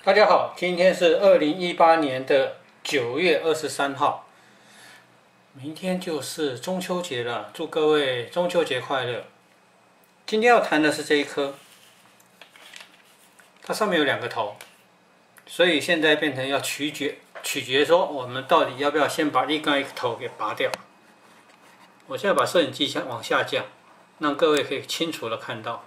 大家好，今天是2018年的9月23号，明天就是中秋节了，祝各位中秋节快乐。今天要谈的是这一颗，它上面有2个头，所以现在变成要取决说我们到底要不要先把一个头给拔掉。我现在把摄影机往下降，让各位可以清楚的看到。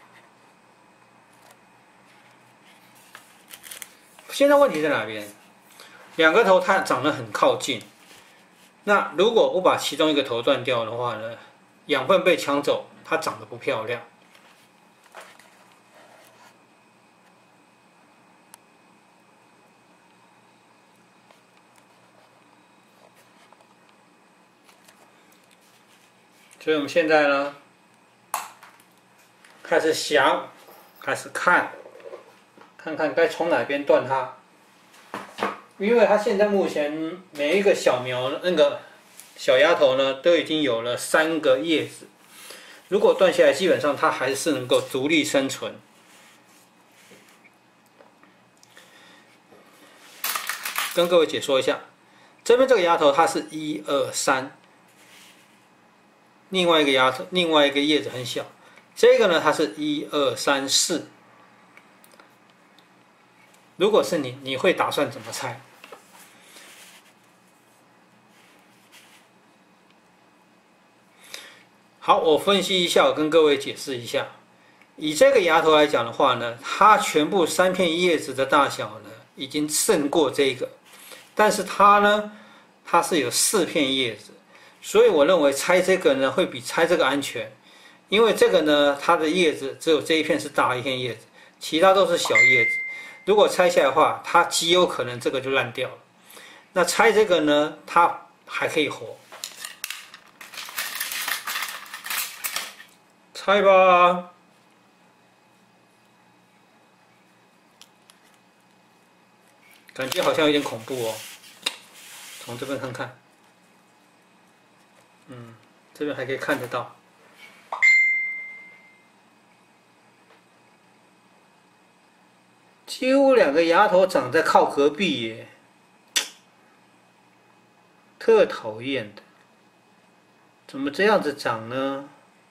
现在问题在哪边？2个头它长得很靠近，那如果我把其中一个头断掉的话呢，养分被抢走，它长得不漂亮。所以我们现在呢，开始想，开始看看该从哪边断它。因为它现在目前每一个小苗那个小芽头呢，都已经有了3个叶子，如果断下来，基本上它还是能够独立生存。跟各位解说一下，这边这个芽头它是1、2、3，另外一个芽头，另外一个叶子很小，这个呢它是1、2、3、4。如果是你会打算怎么拆？好，我分析一下，我跟各位解释一下。以这个芽头来讲的话呢，它全部3片叶子的大小呢，已经胜过这个，但是它呢，它是有4片叶子，所以我认为拆这个呢会比拆这个安全，因为这个呢，它的叶子只有这一片是大一片叶子，其他都是小叶子。如果拆下来的话，它极有可能这个就烂掉了。那拆这个呢，它还可以活。拆吧，感觉好像有点恐怖哦。从这边看看，这边还可以看得到。几乎2个芽头长在靠隔壁耶，特讨厌的，怎么这样子长呢？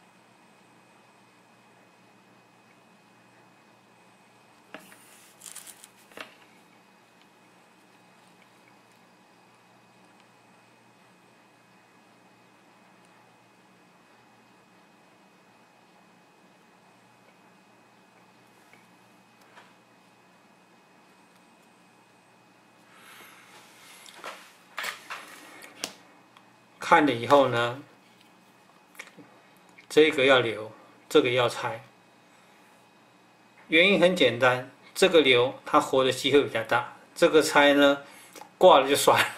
看了以后呢，这个要留，这个要拆。原因很简单，这个留它活的机会比较大，这个拆呢，挂了就算了。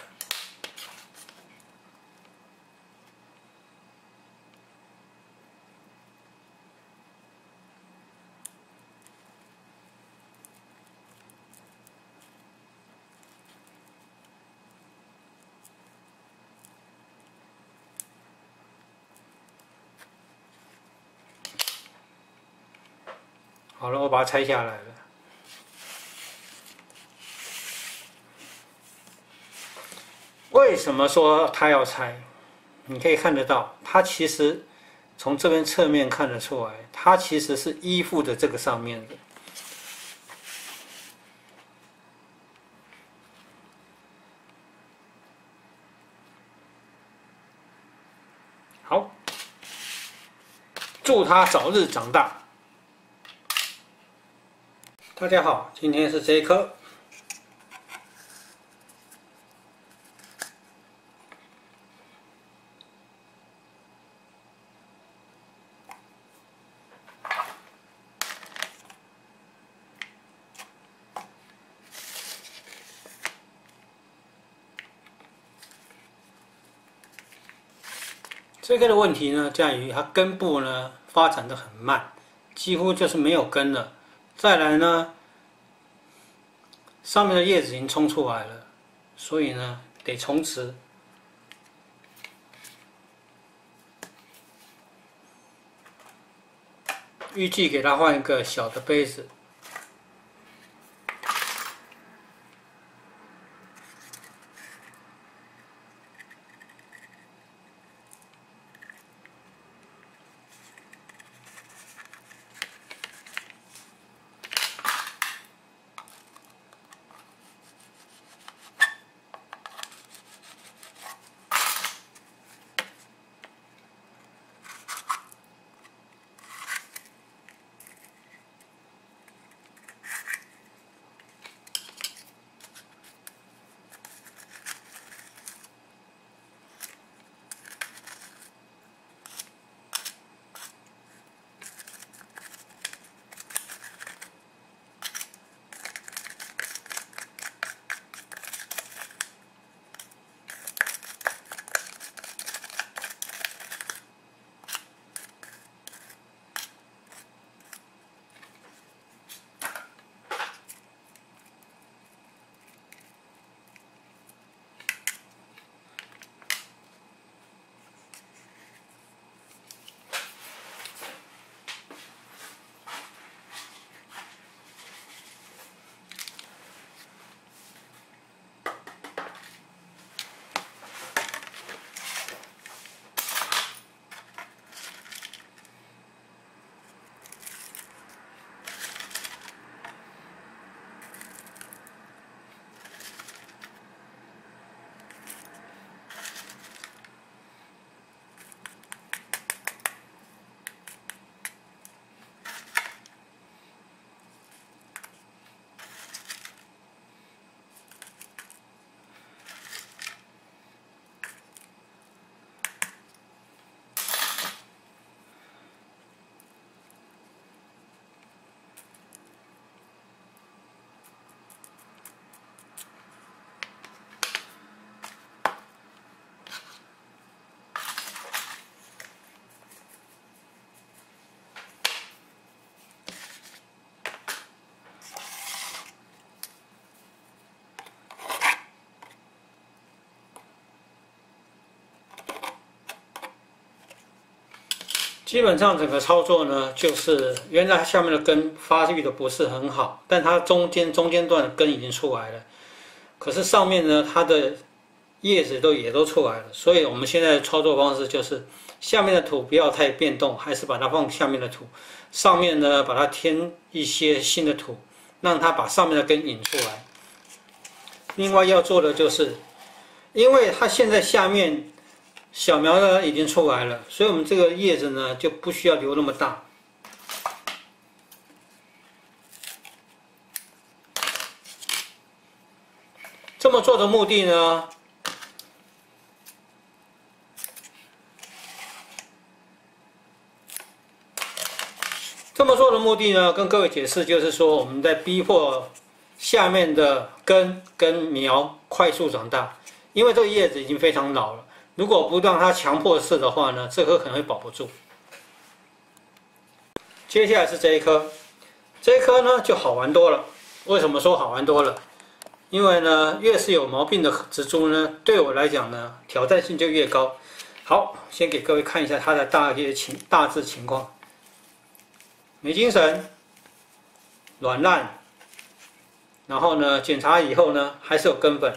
好了，我把它拆下来了。为什么说它要拆？你可以看得到，它其实从这边侧面看得出来，它其实是依附着这个上面的。好，祝它早日长大。大家好，今天是这一颗。这个的问题呢，在于它根部呢发展的很慢，几乎就是没有根了。再来呢，上面的叶子已经冲出来了，所以呢得重植。预计给它换一个小的杯子。 基本上整个操作呢，就是原来它下面的根发育的不是很好，但它中间段的根已经出来了，可是上面呢，它的叶子也都出来了，所以我们现在的操作方式就是下面的土不要太变动，还是把它放下面的土，上面呢把它添一些新的土，让它把上面的根引出来。另外要做的就是，因为它现在下面小苗呢已经出来了，所以我们这个叶子呢就不需要留那么大。这么做的目的呢，跟各位解释就是说，我们在逼迫下面的根跟苗快速长大，因为这个叶子已经非常老了。如果不让它强迫式的话呢，这棵可能会保不住。接下来是这一棵，这一棵呢就好玩多了。为什么说好玩多了？因为呢，越是有毛病的植株呢，对我来讲呢，挑战性就越高。好，先给各位看一下它的大致情况。没精神，软烂，然后呢，检查以后呢，还是有根本。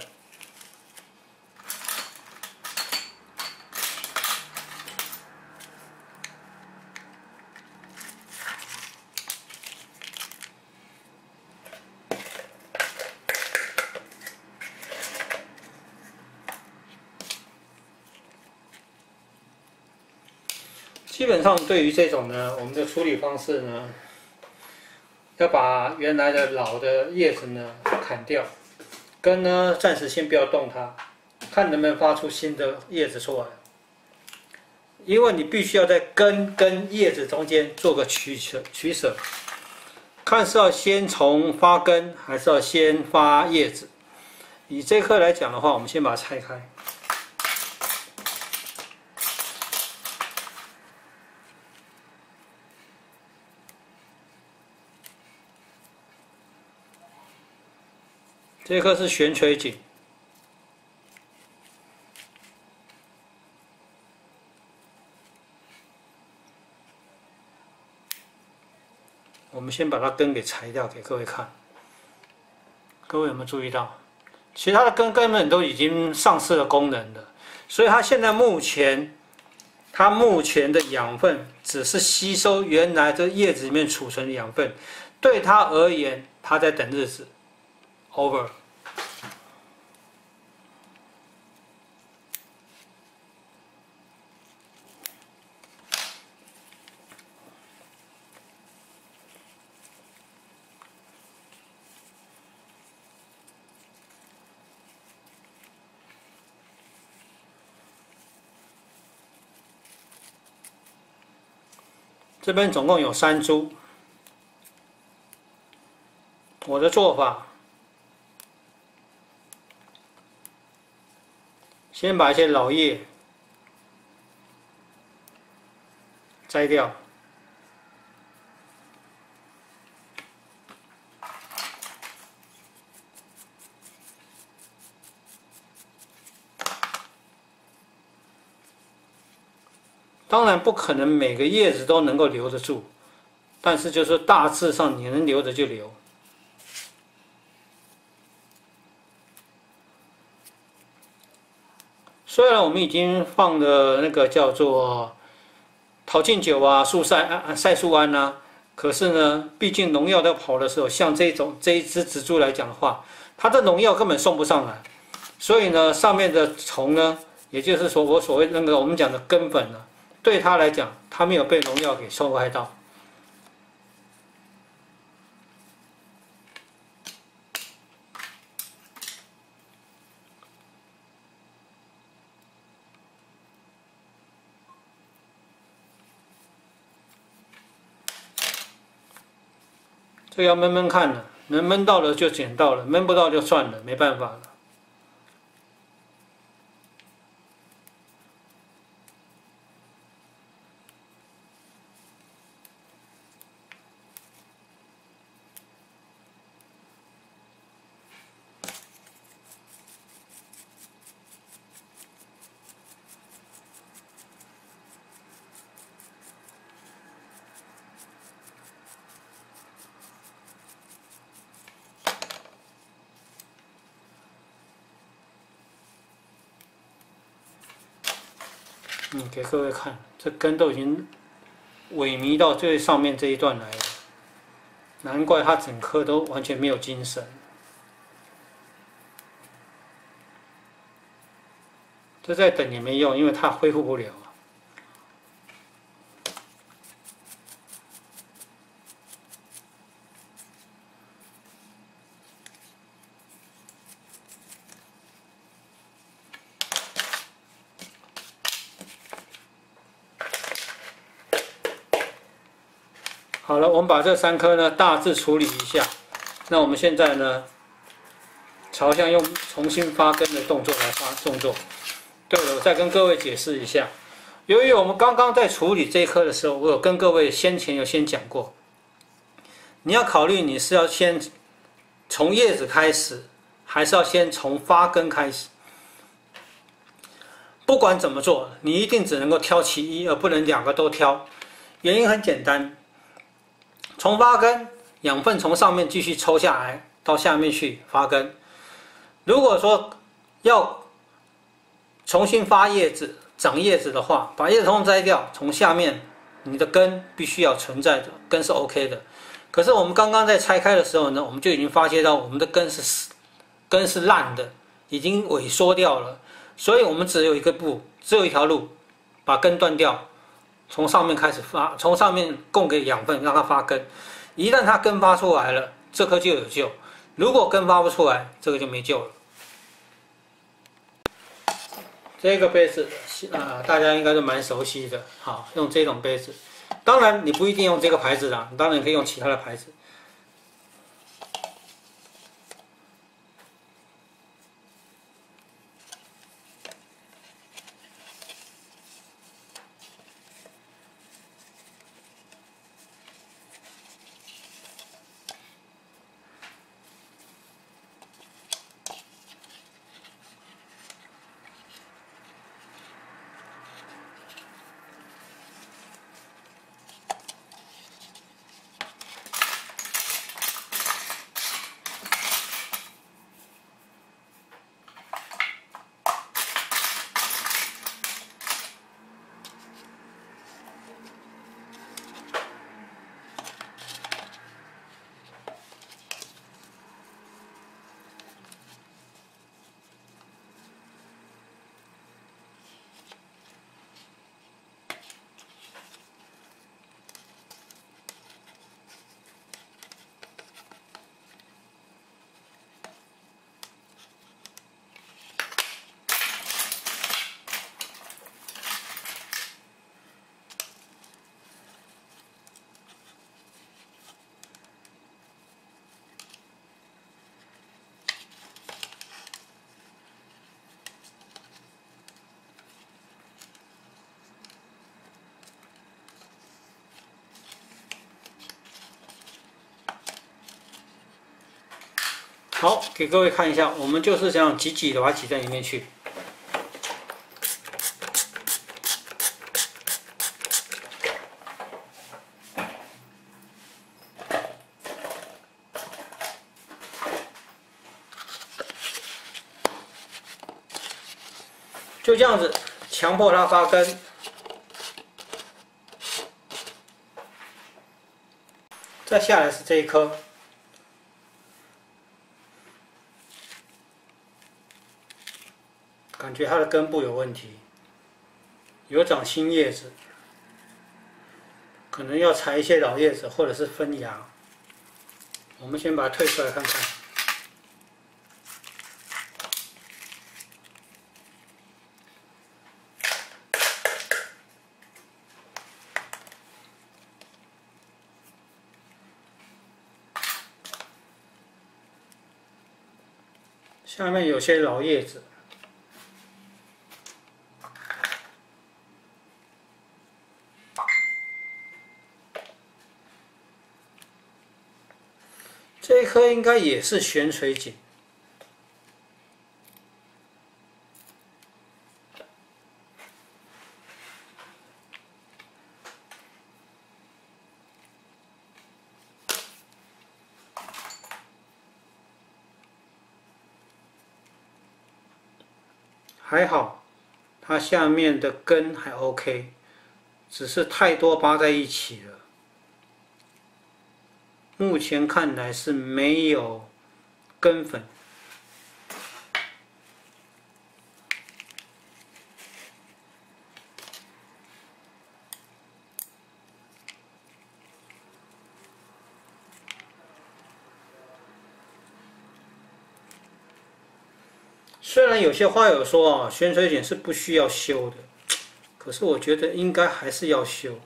基本上对于这种呢，我们的处理方式呢，要把原来的老的叶子呢砍掉，根呢暂时先不要动它，看能不能发出新的叶子出来。因为你必须要在根跟叶子中间做个取舍，看是要先从发根还是要先发叶子。以这棵来讲的话，我们先把它拆开。这棵是悬垂堇，我们先把它根给裁掉，给各位看。各位有没有注意到？其他的根根本都已经丧失了功能了，所以它现在目前的养分只是吸收原来这叶子里面储存的养分，对它而言，它在等日子。over。这边总共有3株。我的做法，先把一些老叶摘掉，当然不可能每个叶子都能够留得住，但是就是大致上你能留着就留。虽然我们已经放了那个叫做桃金酒啊、赛树胺啊，可是呢，毕竟农药在跑的时候，像这一支植株来讲的话，它的农药根本送不上来，所以呢，上面的虫呢，也就是说我所谓那个我们讲的根本呢，对它来讲，它没有被农药给伤害到。这个要闷闷看的，能闷到了就捡到了，闷不到就算了，没办法了。 给各位看，这根都已经萎靡到最上面这一段来了，难怪它整颗都完全没有精神。这再等也没用，因为它恢复不了。好了，我们把这3颗呢大致处理一下。那我们现在呢，朝向用重新发根的动作来发动作。对了，我再跟各位解释一下，由于我们刚刚在处理这一颗的时候，我有跟各位先讲过，你要考虑你是要先从叶子开始，还是要先从发根开始。不管怎么做，你一定只能够挑其一，而不能2个都挑。原因很简单。从发根，养分从上面继续抽下来，到下面去发根。如果说要重新发叶子、长叶子的话，把叶子通通摘掉，从下面你的根必须要存在的，根是 OK 的。可是我们刚刚在拆开的时候呢，我们就已经发现到我们的根是烂的，已经萎缩掉了。所以我们只有一条路，把根断掉。从上面开始发，从上面供给养分，让它发根。一旦它根发出来了，这颗就有救；如果根发不出来，这个就没救了。这个杯子大家应该都蛮熟悉的。好，用这种杯子。当然，你不一定用这个牌子啦，当然可以用其他的牌子。好，给各位看一下，我们就是这样挤挤的把它挤在里面去。就这样子，强迫它发根。再下来是这一颗。感觉它的根部有问题，有长新叶子，可能要采一些老叶子或者是分芽。我们先把它退出来看看。下面有些老叶子。这一颗应该也是悬垂锦，还好， 它下面的根还 OK， 只是太多扒在一起了。目前看来是没有根粉。虽然有些花友说啊，悬垂剪是不需要修的，可是我觉得应该还是要修。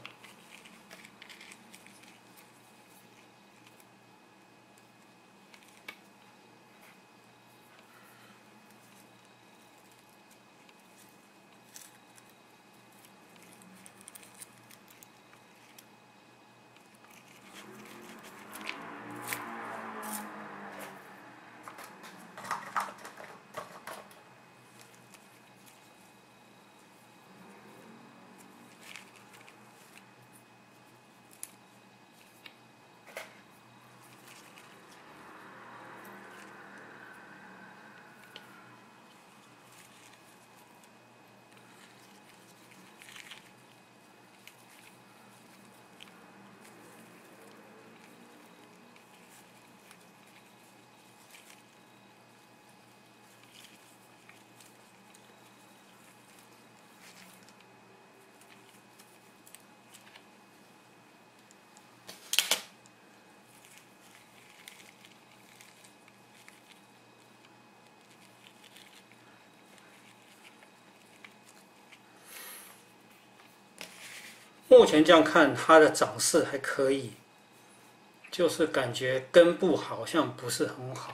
目前这样看，它的长势还可以，就是感觉根部好像不是很好。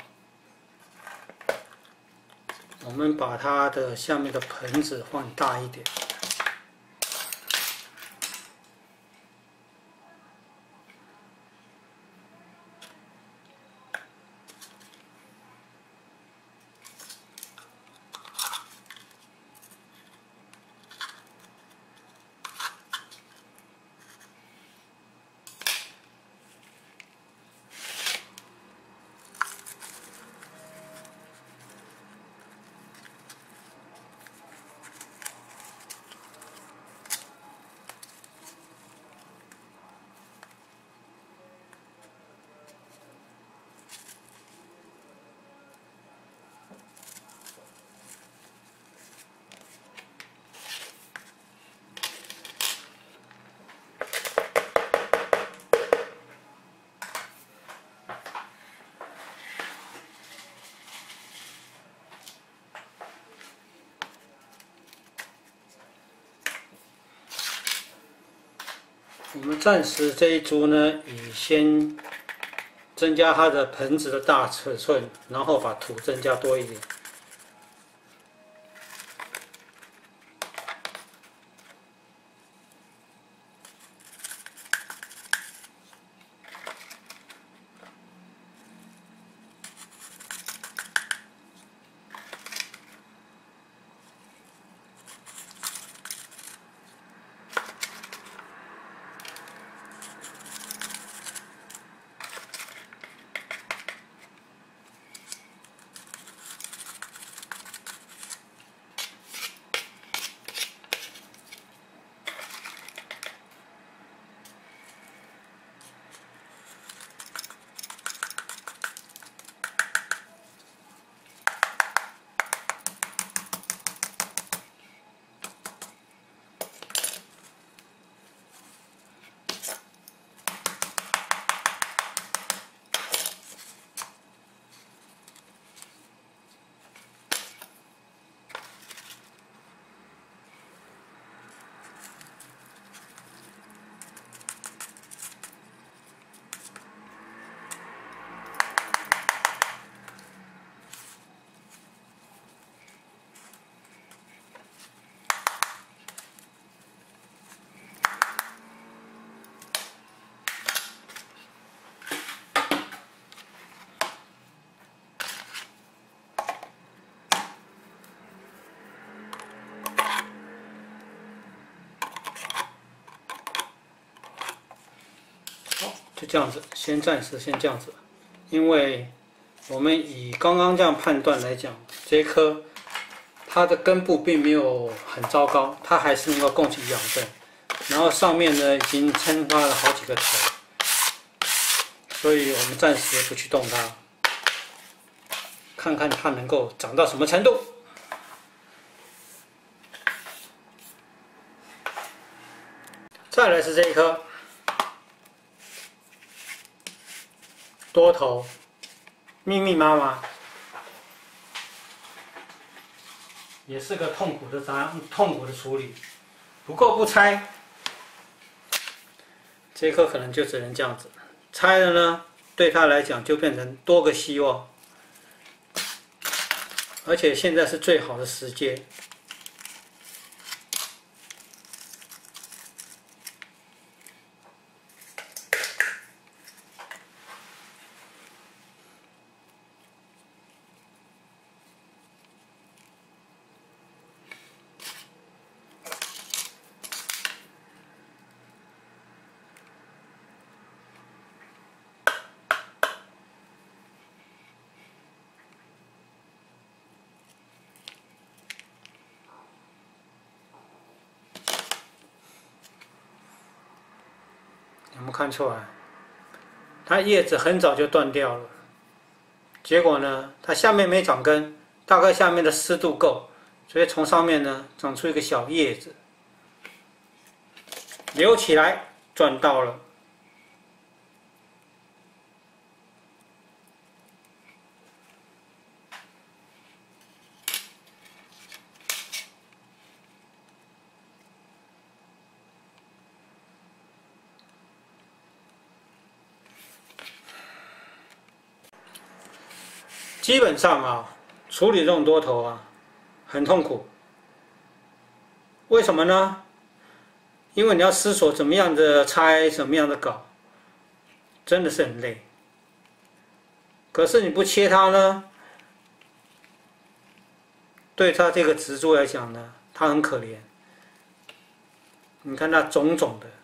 我们把它的下面的盆子放大一点。我们暂时这一株呢，以先增加它的盆子的大尺寸，然后把土增加多一点。就这样子，暂时先这样子，因为我们以刚刚这样判断来讲，这棵它的根部并没有很糟糕，它还是能够供给养分。然后上面呢已经扦发了好几个头，所以我们暂时不去动它，看看它能够长到什么程度。再来是这一颗多头，密密麻麻，也是个痛苦的处理。不过不拆，这一颗可能就只能这样子。拆了呢，对它来讲就变成多个希望，而且现在是最好的时间。有没有看出来？它叶子很早就断掉了，结果呢，它下面没长根，大概下面的湿度够，所以从上面呢长出一个小叶子，留起来赚到了。基本上啊，处理这种多头啊，很痛苦。为什么呢？因为你要思索怎么样的拆，怎么样的搞，真的是很累。可是你不切它呢，对它这个植株来讲呢，它很可怜。你看它肿肿的。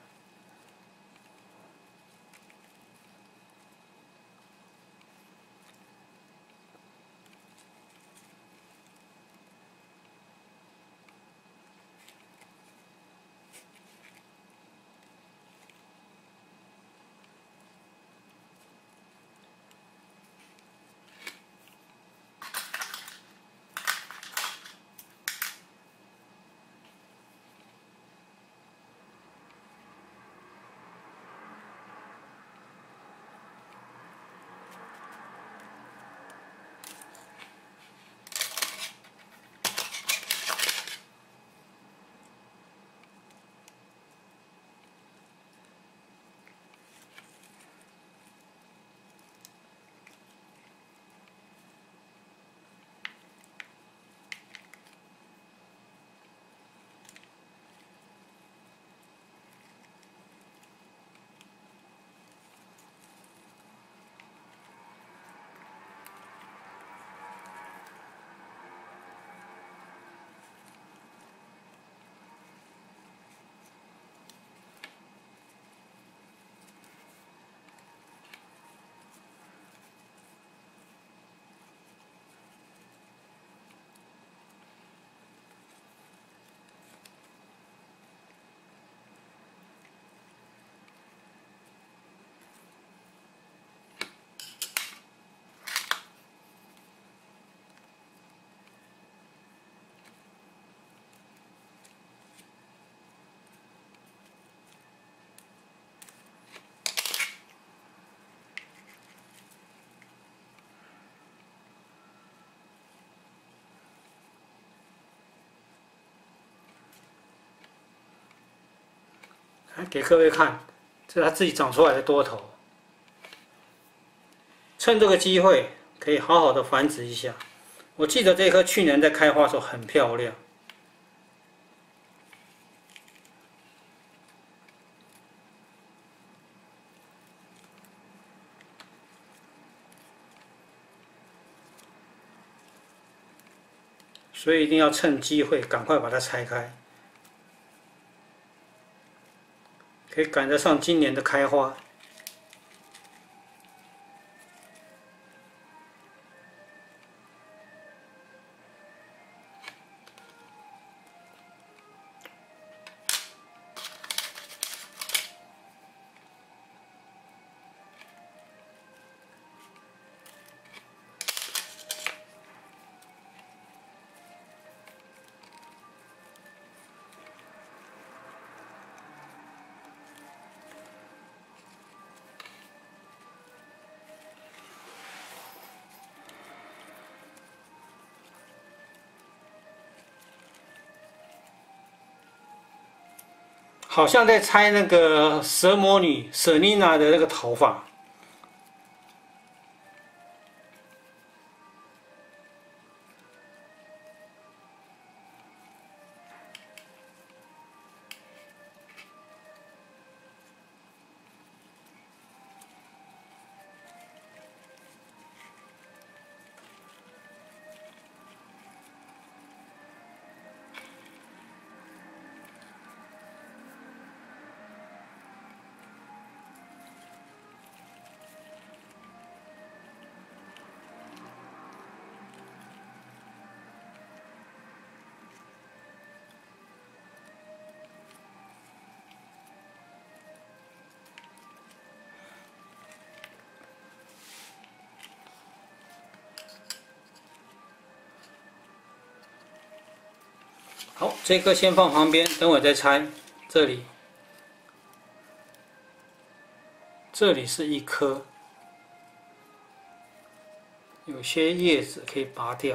给各位看，这是它自己长出来的多头。趁这个机会，可以好好的繁殖一下。我记得这棵去年在开花的时候很漂亮。所以一定要趁机会赶快把它拆开，可以赶得上今年的开花。 好像在拆那个蛇魔女舍妮娜的那个头发。好，这颗先放旁边，等会再拆。这里是一颗，有些叶子可以拔掉。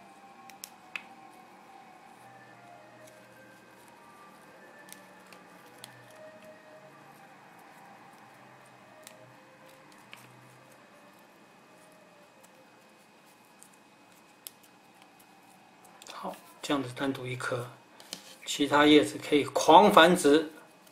好，这样子单独一颗，其他叶子可以狂繁殖。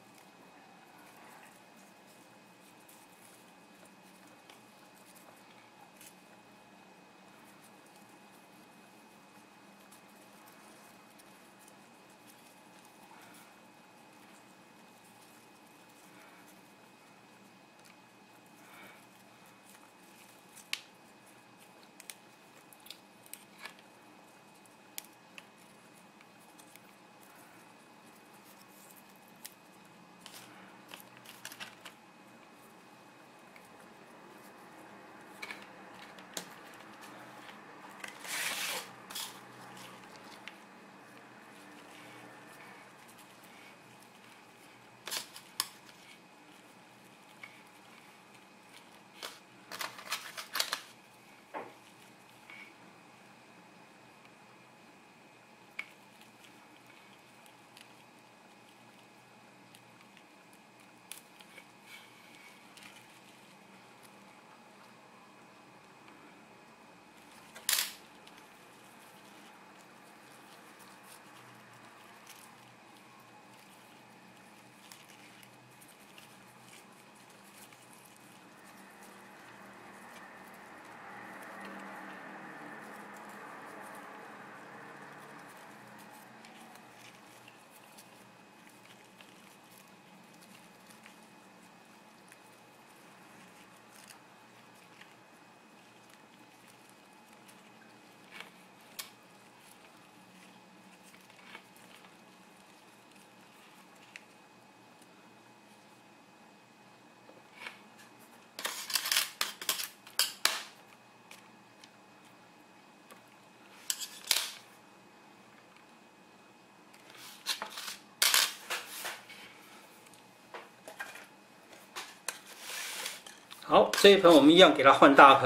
好，这一盆我们一样给它换大盆。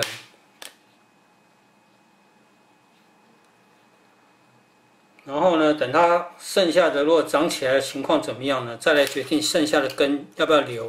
然后呢，等它剩下的如果长起来的情况怎么样呢？再来决定剩下的根要不要留。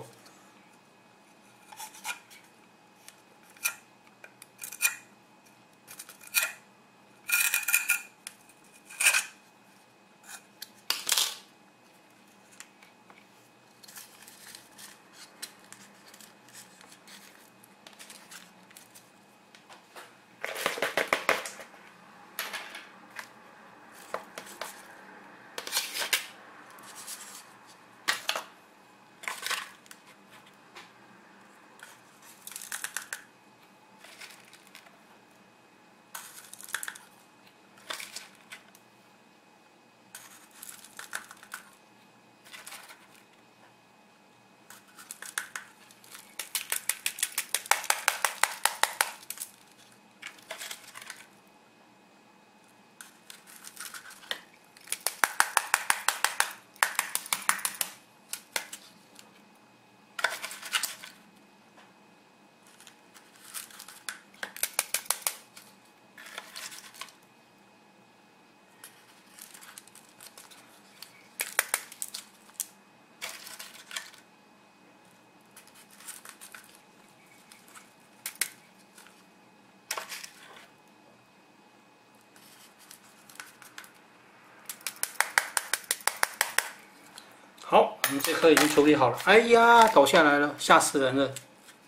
我们这颗已经处理好了。哎呀，倒下来了，吓死人了！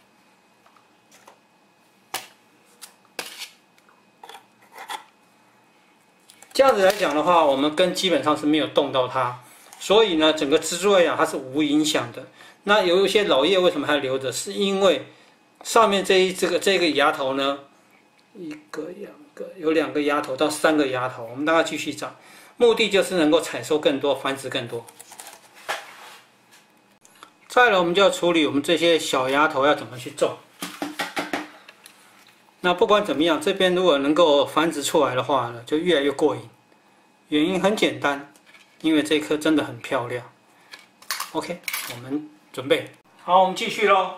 这样子来讲的话，我们根基本上是没有动到它，所以呢，整个支柱来讲它是无影响的。那有一些老叶为什么还留着？是因为上面这个芽头呢，有2个芽头到3个芽头，我们让它继续长，目的就是能够采收更多，繁殖更多。再来，我们就要处理我们这些小芽头要怎么去种。那不管怎么样，这边如果能够繁殖出来的话呢，就越来越过瘾。原因很简单，因为这颗真的很漂亮。OK， 我们准备好，我们继续喽。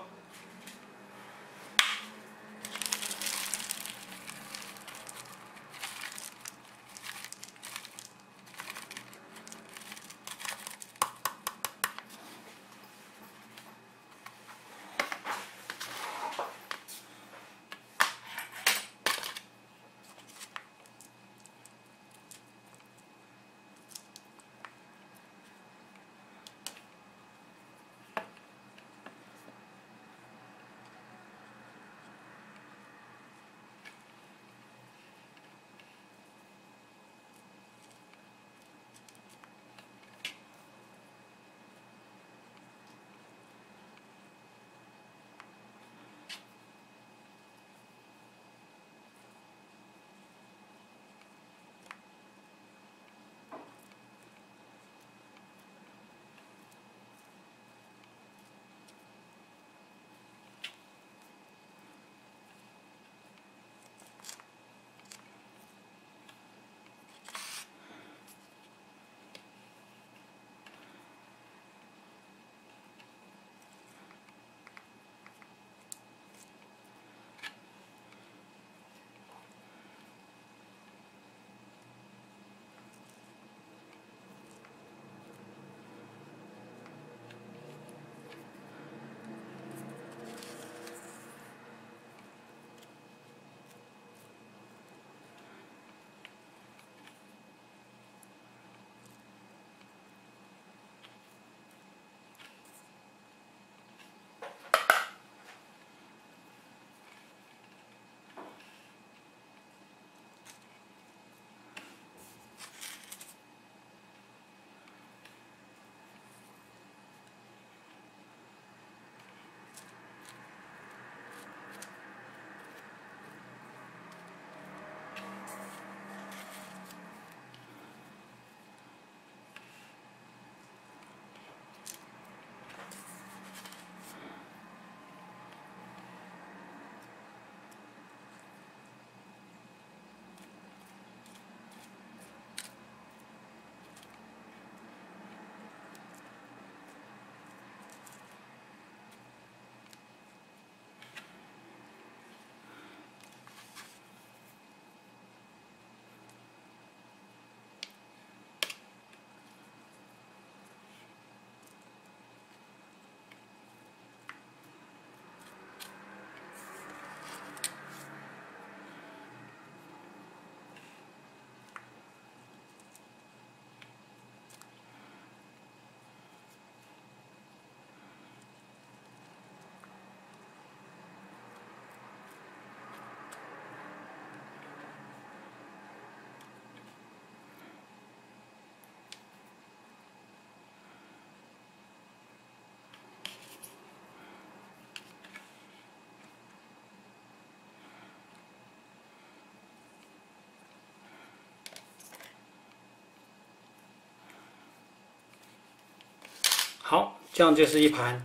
好，这样就是一盘。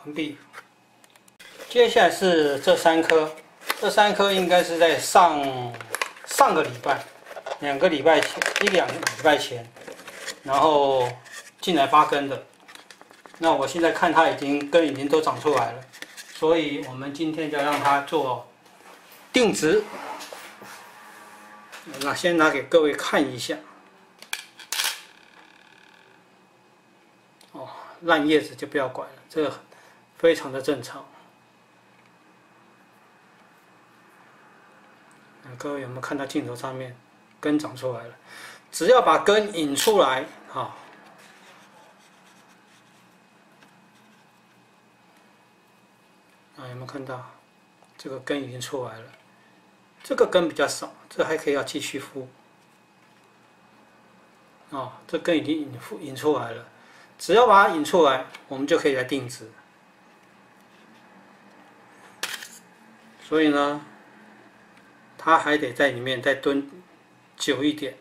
完毕。接下来是这3颗，这3颗应该是在上个礼拜，2个礼拜前，1、2个礼拜前，然后进来发根的。那我现在看它根已经都长出来了，所以我们今天就让它做定植。那先拿给各位看一下。哦，烂叶子就不要管了，这个非常的正常。各位有没有看到镜头上面根长出来了？只要把根引出来，啊，有没有看到？这个根已经出来了，这个根比较少，这还可以要继续敷。这根已经引出来了，只要把它引出来，我们就可以来定植。所以呢，它还得在里面再蹲久一点。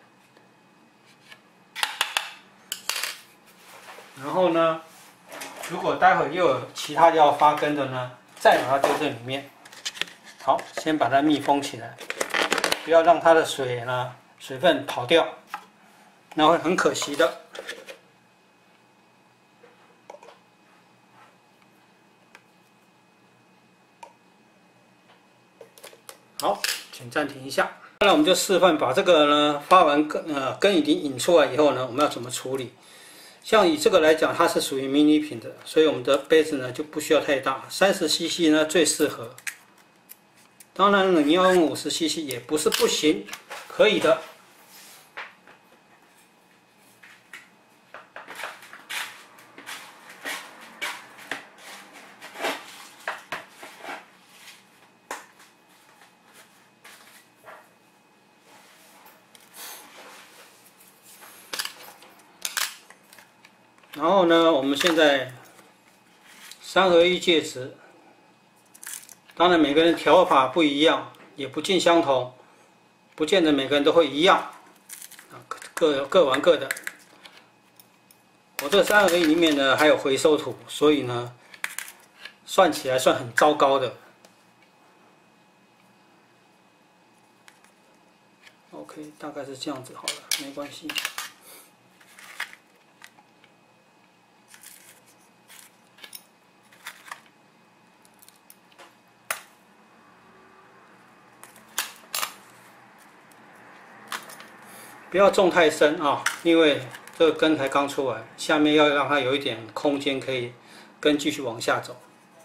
然后呢，如果待会又有其他要发根的呢，再把它丢这里面。好，先把它密封起来，不要让它的水分跑掉，那会很可惜的。好，请暂停一下。那我们就示范把这个呢发完根已经引出来以后呢，我们要怎么处理？像以这个来讲，它是属于迷你品的，所以我们的杯子呢就不需要太大，30cc 呢最适合。当然了，你要用50cc 也不是不行，可以的。然后呢，我们现在3合1介质，当然每个人调法不一样，也不尽相同，不见得每个人都会一样，各玩各的。我这3合1里面呢还有回收土，所以呢算起来算很糟糕的。OK， 大概是这样子好了，没关系。不要种太深啊，因为这个根才刚出来，下面要让它有一点空间，可以根继续往下走。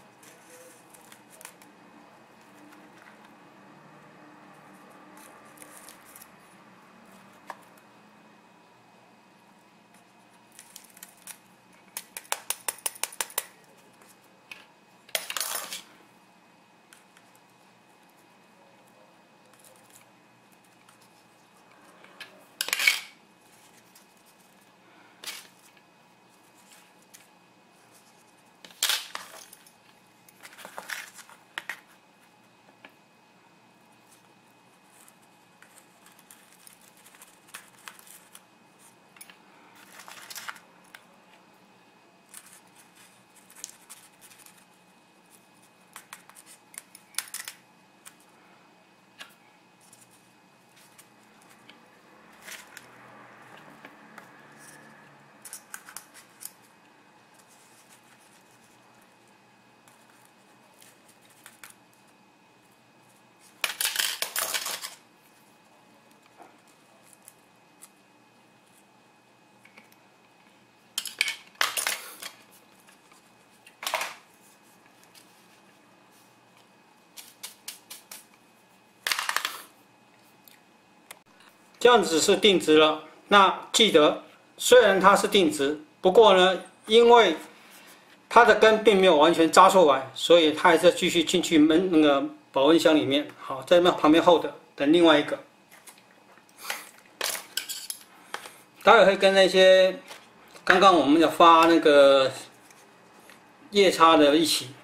这样子是定植了。那记得，虽然它是定植，不过呢，因为它的根并没有完全扎出来，所以它还是继续进去那个保温箱里面。好，在那旁边候着，等另外一个。待会会跟那些刚刚我们要发那个夜叉的一起。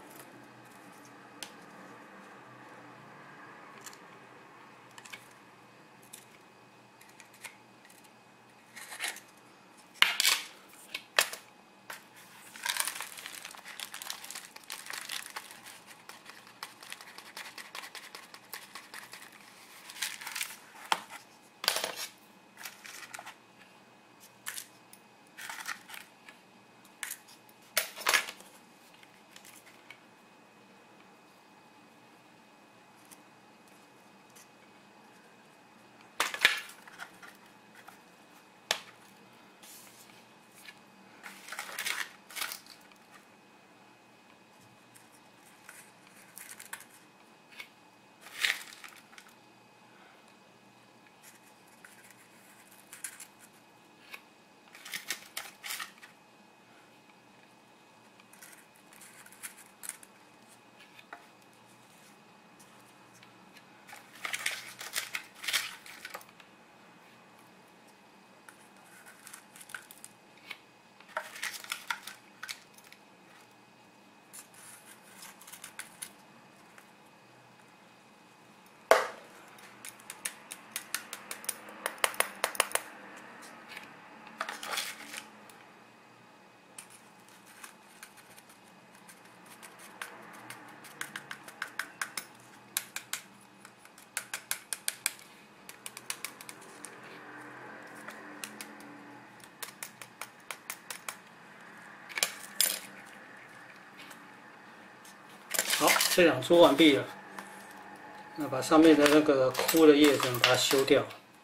这样做完毕了，那把上面的那个枯的叶子把它修掉。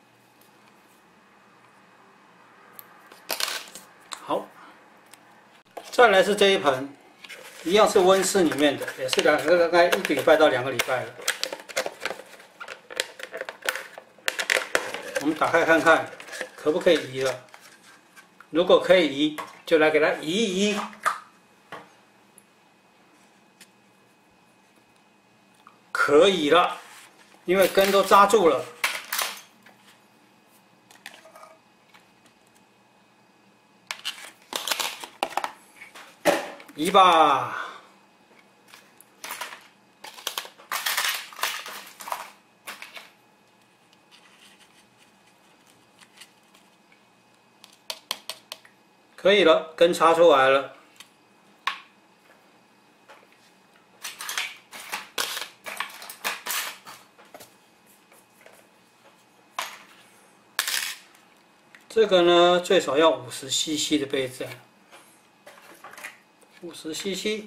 好，再来是这一盆，一样是温室里面的，也是大概1个礼拜到2个礼拜了。我们打开看看，可不可以移了？如果可以移，就来给它移一移。可以了，因为根都扎住了。移吧。可以了，根插出来了。这个呢，最少要50cc 的杯子，50cc。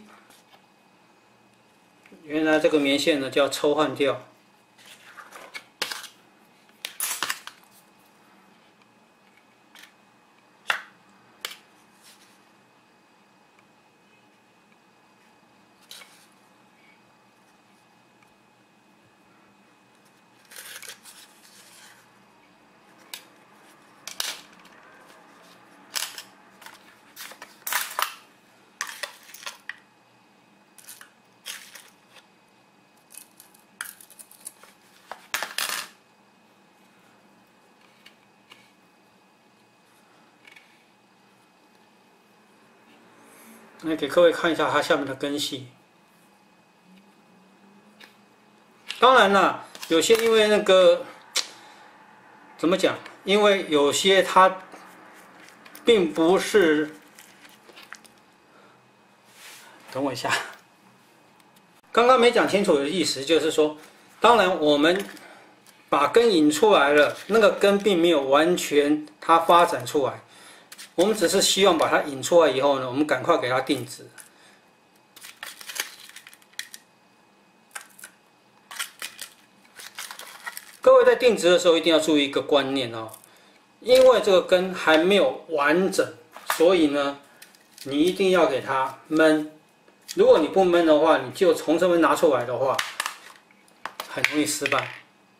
原来这个棉线呢叫抽换吊。来给各位看一下它下面的根系。当然了，有些因为那个怎么讲？因为有些它并不是，等我一下，刚刚没讲清楚的意思就是说，当然我们把根引出来了，那个根并没有完全它发展出来。我们只是希望把它引出来以后呢，我们赶快给它定植。各位在定植的时候一定要注意一个观念哦，因为这个根还没有完整，所以呢，你一定要给它闷。如果你不闷的话，你就从这边拿出来的话，很容易失败。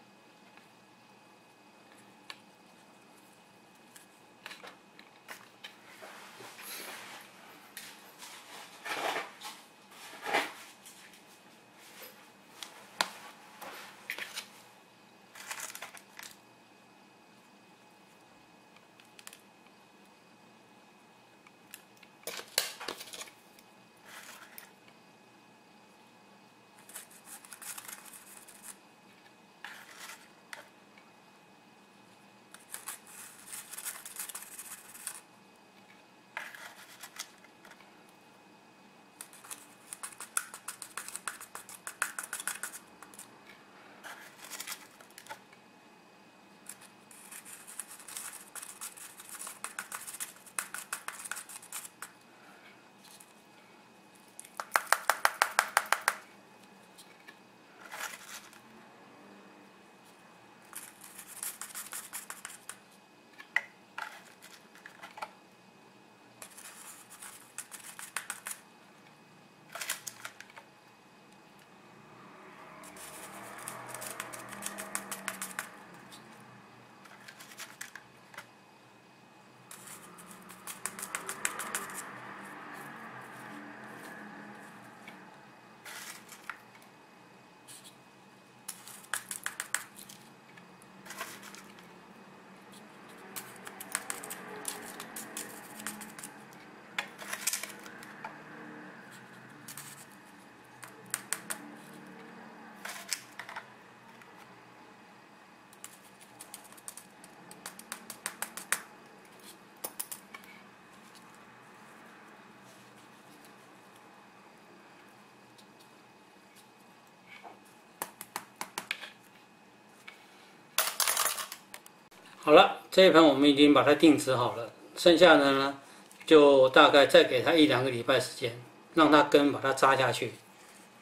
好了，这一盆我们已经把它定植好了，剩下的呢，就大概再给它1、2个礼拜时间，让它根把它扎下去。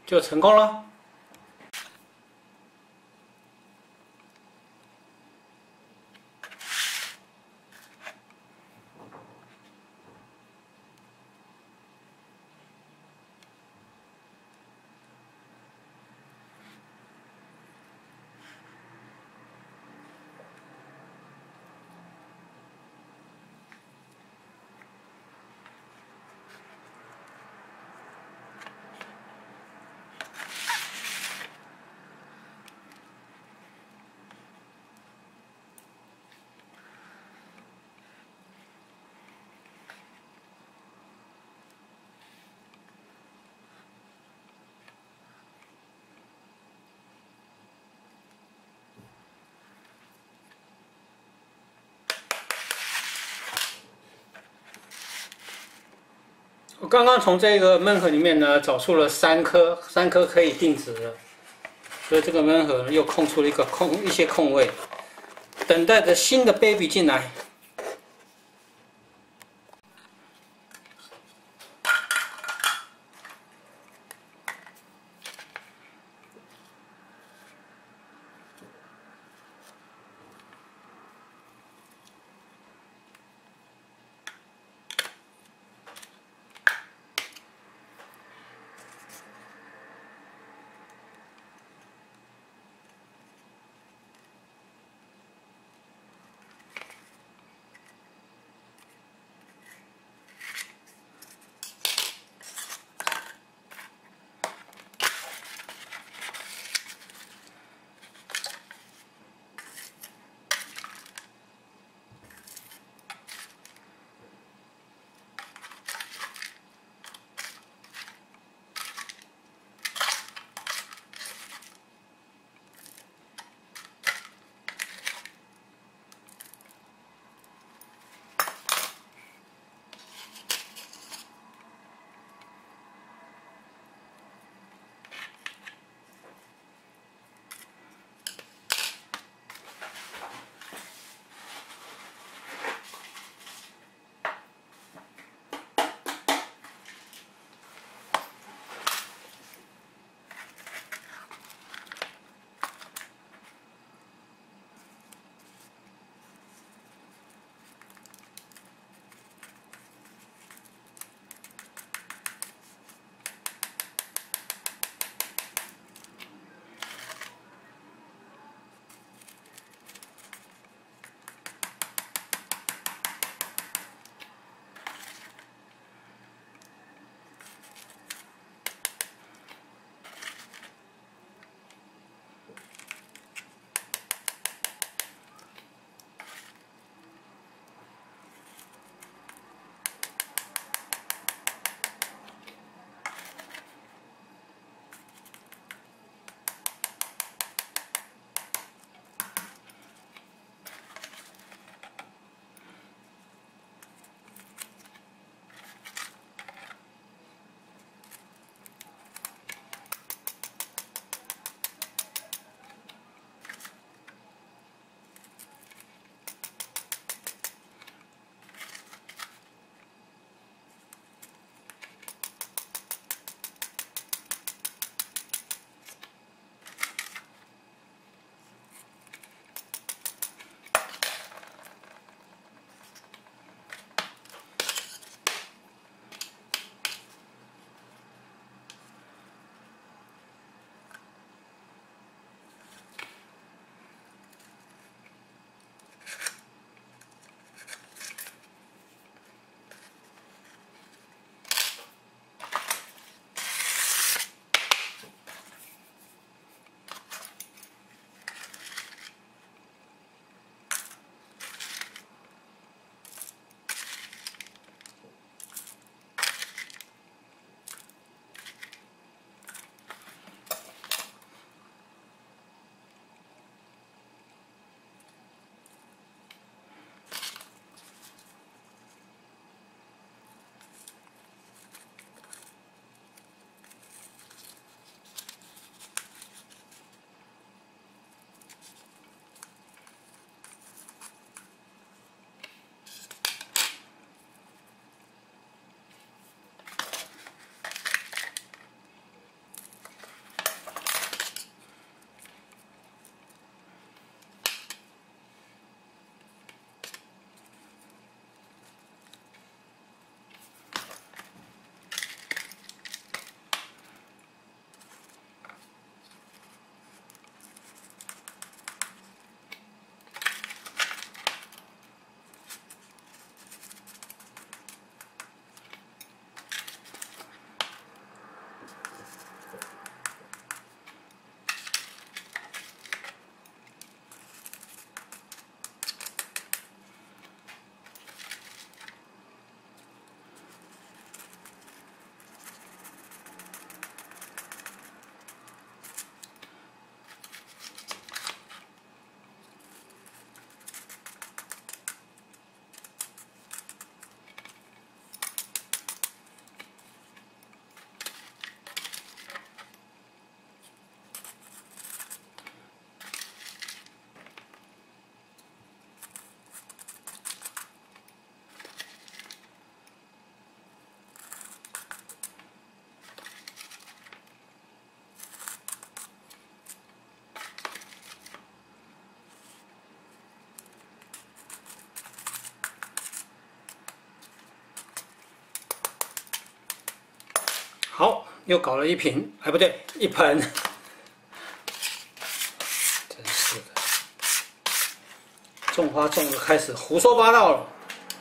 就成功了。我刚刚从这个闷盒里面呢找出了3颗可以定值的，所以这个闷盒又空出了一些空位，等待着新的 baby 进来。 好，又搞了一瓶，哎，不对，一盆。真是的，种花种的开始胡说八道了。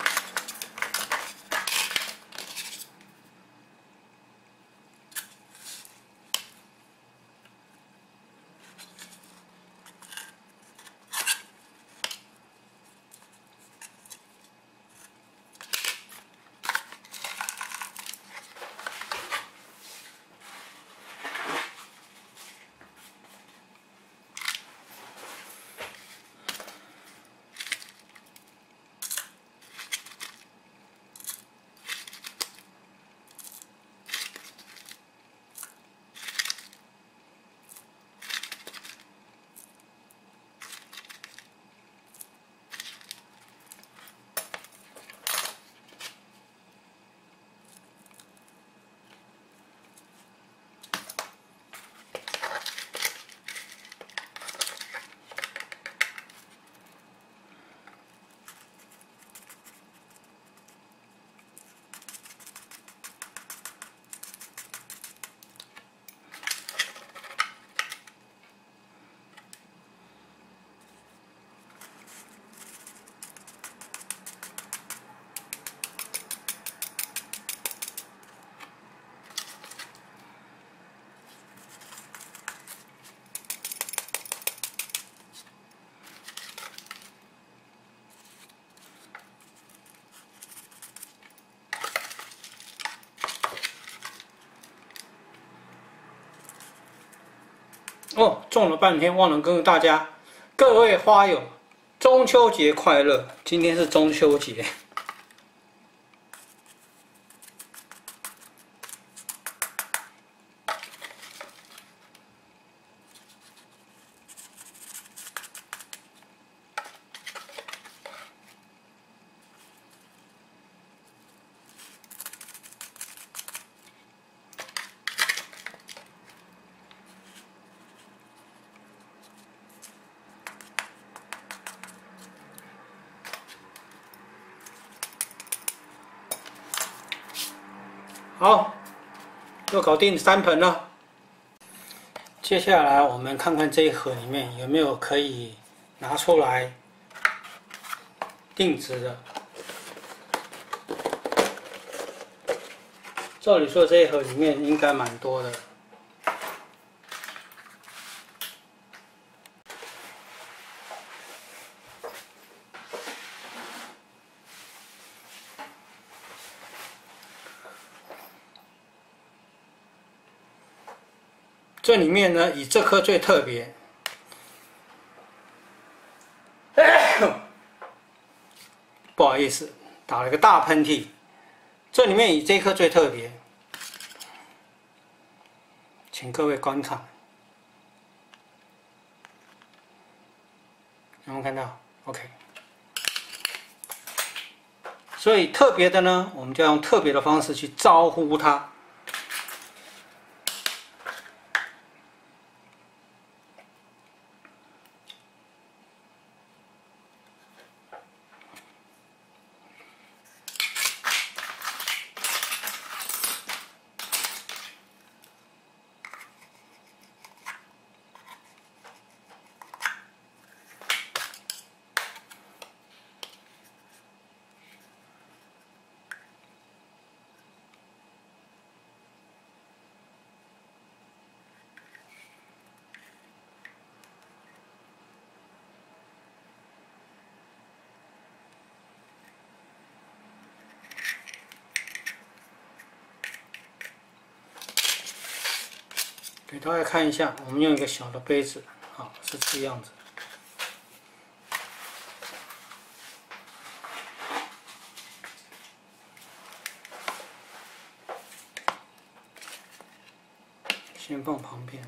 哦，种了半天，忘了跟大家，各位花友，中秋节快乐！今天是中秋节。好，又搞定3盆了。接下来我们看看这一盒里面有没有可以拿出来定植的。照理说这一盒里面应该蛮多的。这里面呢，以这颗最特别，不好意思，打了个大喷嚏。这里面以这颗最特别，请各位观看，有没有看到 ？OK。所以特别的呢，我们就要用特别的方式去招呼它。给大家看一下，我们用一个小的杯子，好，是这样子。先放旁边。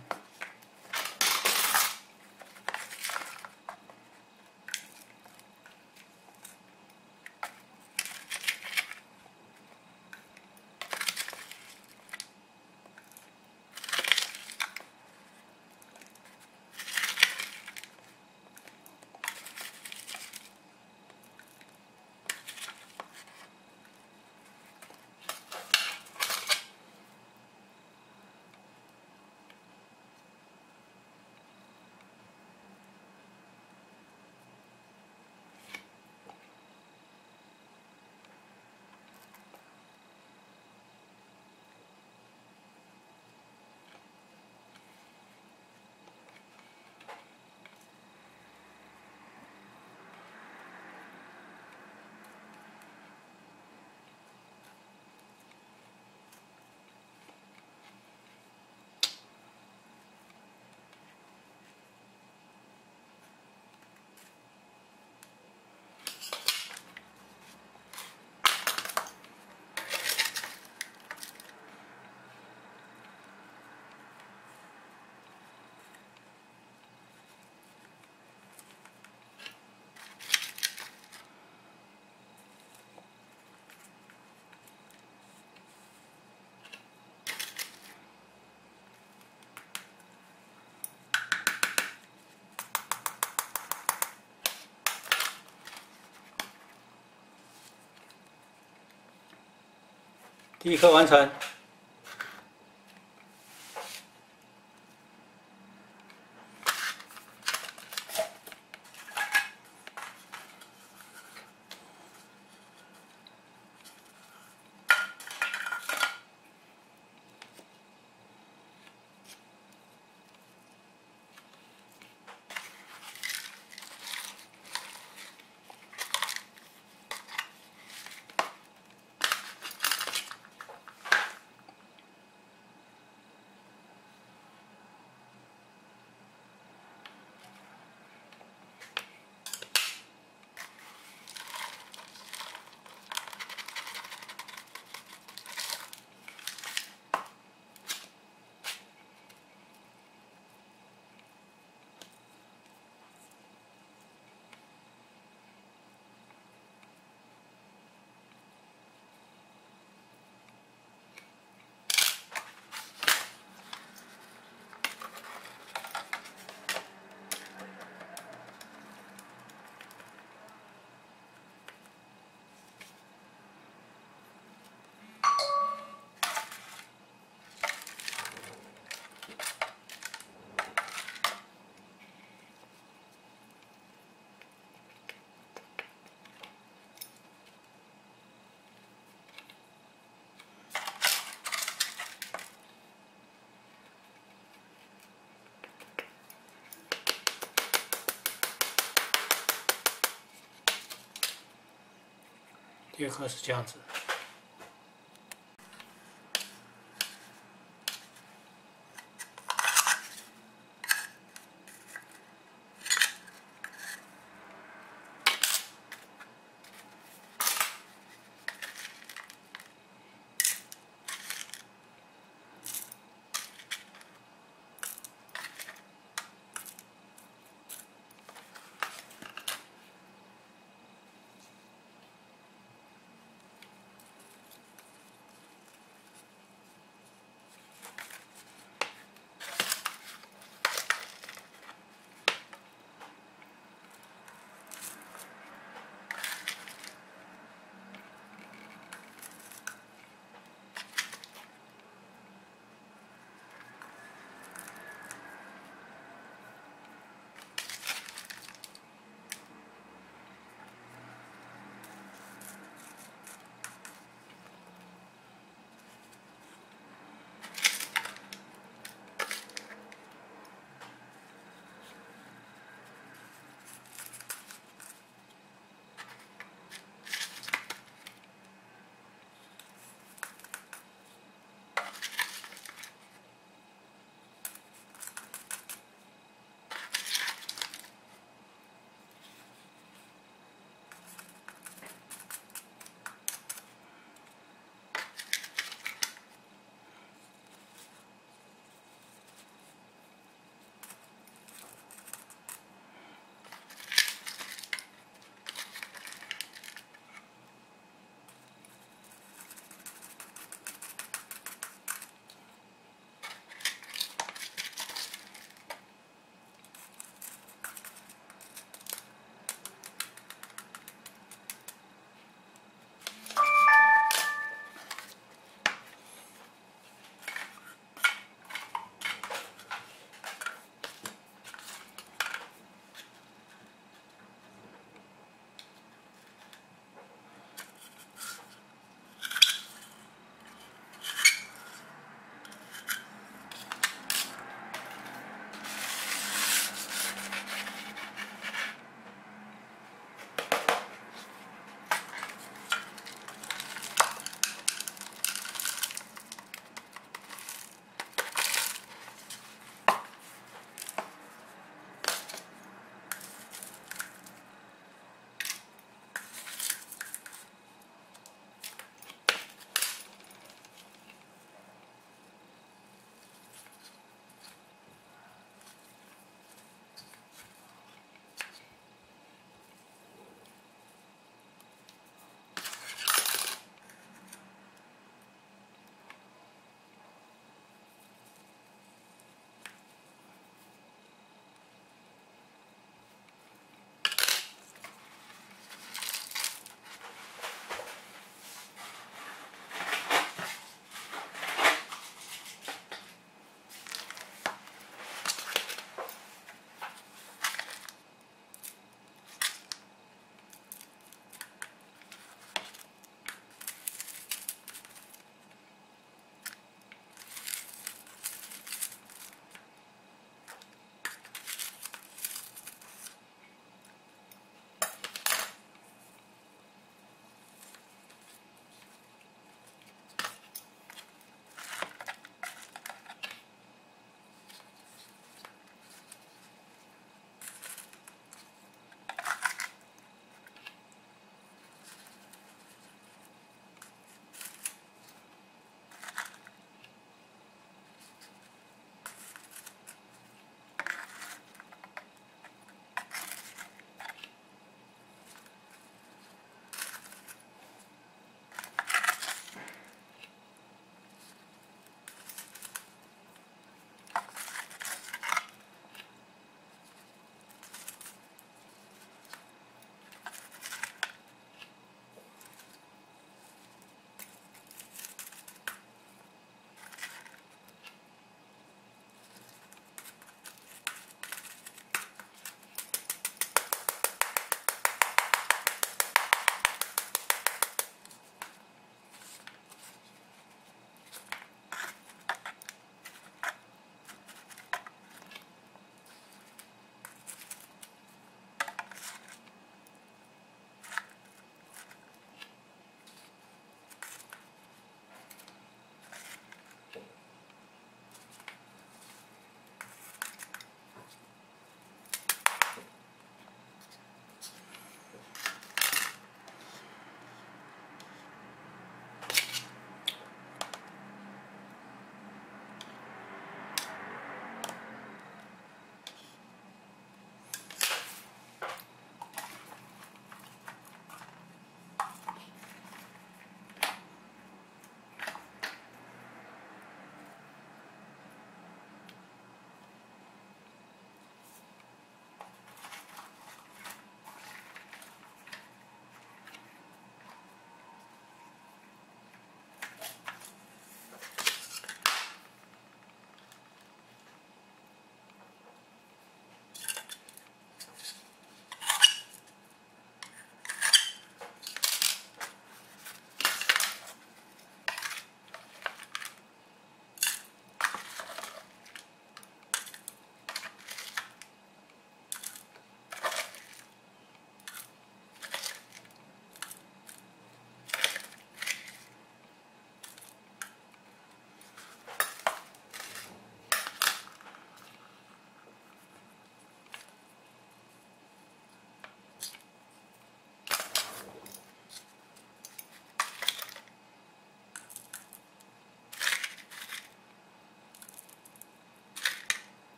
第一颗完成。第二颗是这样子。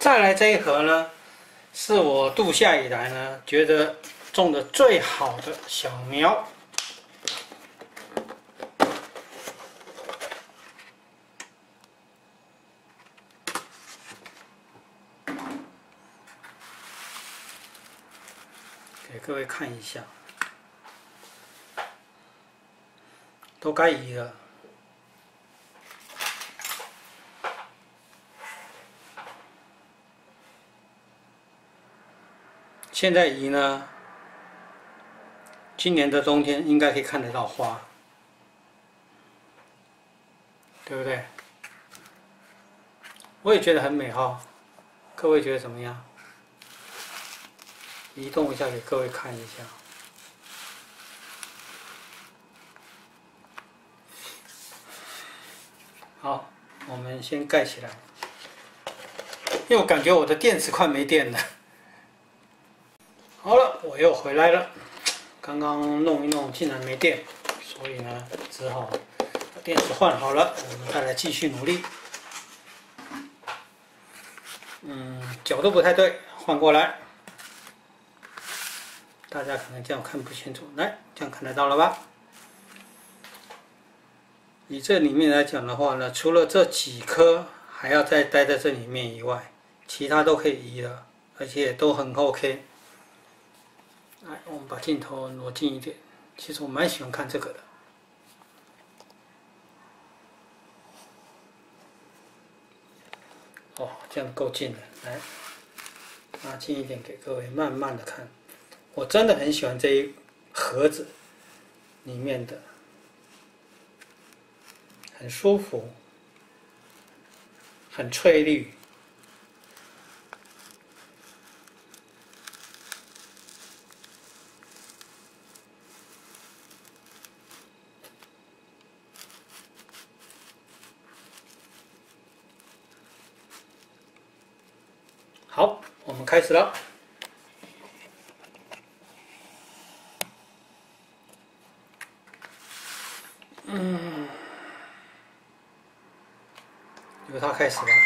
再来这一盒呢，是我度夏以来呢觉得种的最好的小苗。给各位看一下，都该移了。现在移呢，今年的冬天应该可以看得到花，对不对？我也觉得很美哈，各位觉得怎么样？移动一下给各位看一下。好，我们先盖起来，因为我感觉我的电池快没电了。好了，我又回来了。刚刚弄一弄，竟然没电，所以呢，只好把电池换好了。我们再来继续努力。角度不太对，换过来。大家可能这样看不清楚，来，这样看得到了吧？以这里面来讲的话呢，除了这几颗还要再待在这里面以外，其他都可以移了，而且都很 OK。来，我们把镜头挪近一点。其实我蛮喜欢看这个的。哦，这样够近了。来，拿近一点给各位慢慢的看。我真的很喜欢这一盒子里面的，很舒服，很翠绿。好，我们开始了。由它开始吧。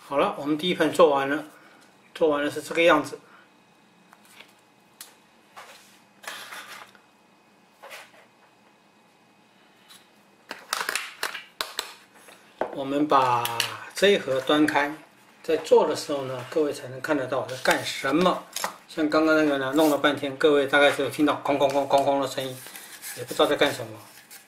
好了，我们第一盆做完了，是这个样子。我们把这一盒端开，在做的时候呢，各位才能看得到我在干什么。像刚刚那个呢，弄了半天，各位大概只有听到哐哐哐哐哐的声音，也不知道在干什么。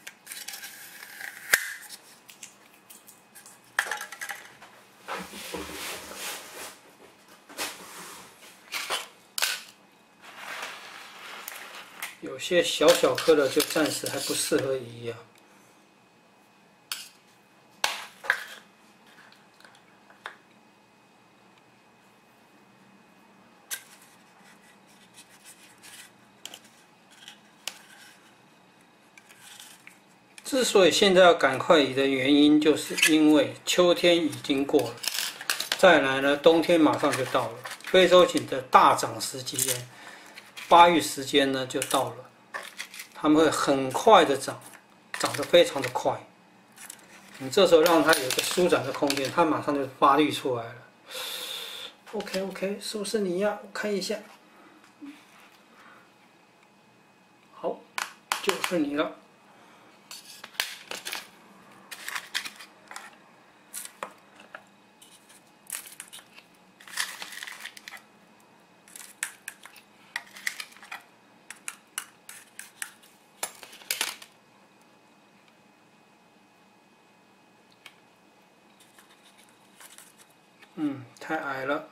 有些小小颗的就暂时还不适合移啊。之所以现在要赶快移的原因，就是因为秋天已经过了，再来呢，冬天马上就到了，非洲锦的大涨时间，发育时间呢就到了，它们会很快的长，长得非常的快。你这时候让它有个舒展的空间，它马上就发育出来了。OK， 是不是你呀？我看一下，好，就是你了。太矮了。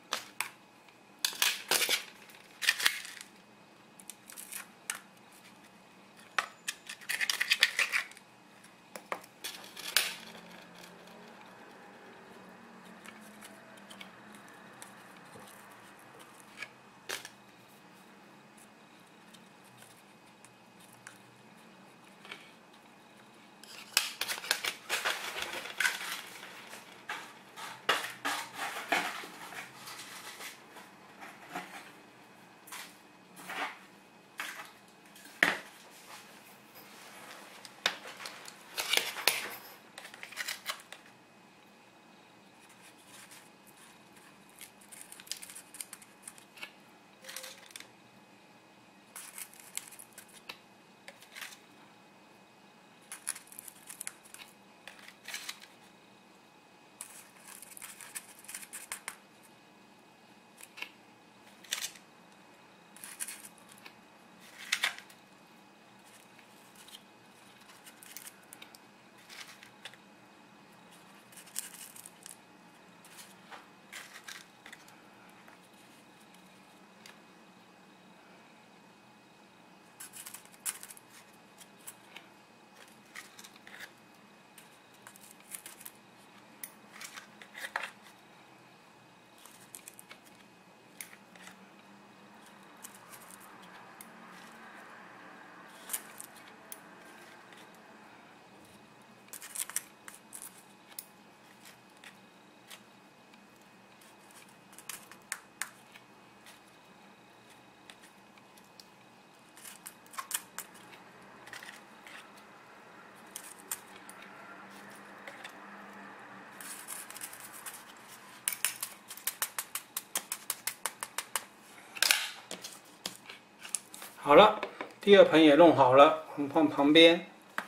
好了，第二盆也弄好了，我们放旁边。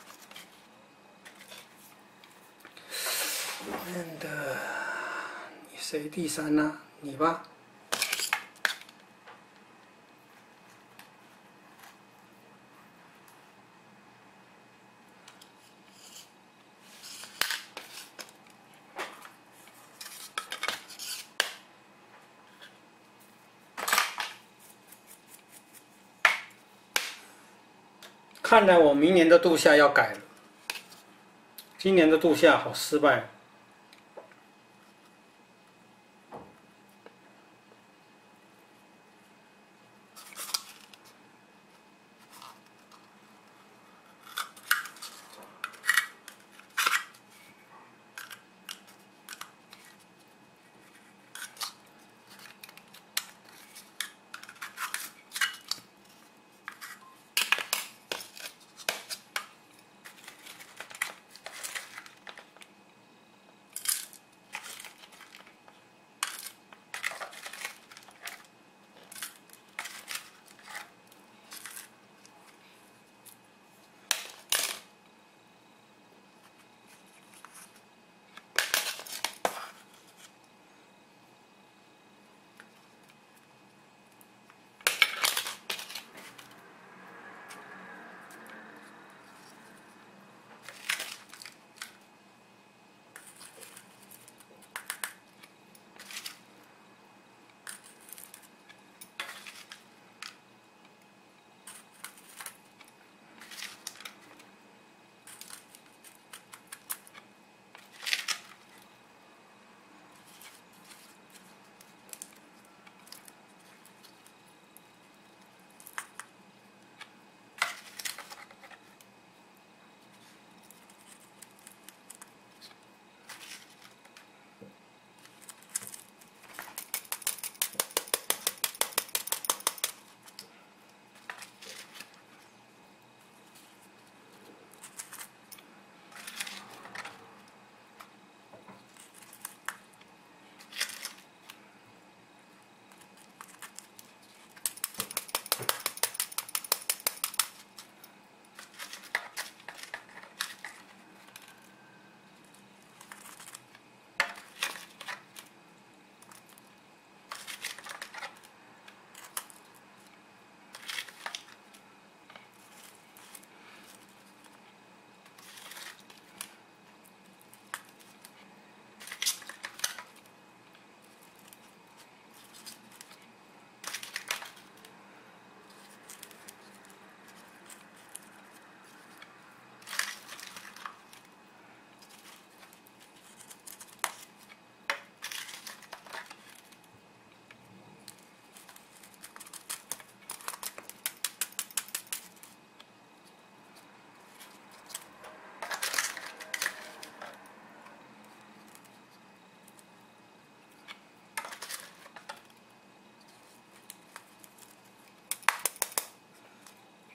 你谁第三呢？你吧。看来我明年的度夏要改了，今年的度夏好失败。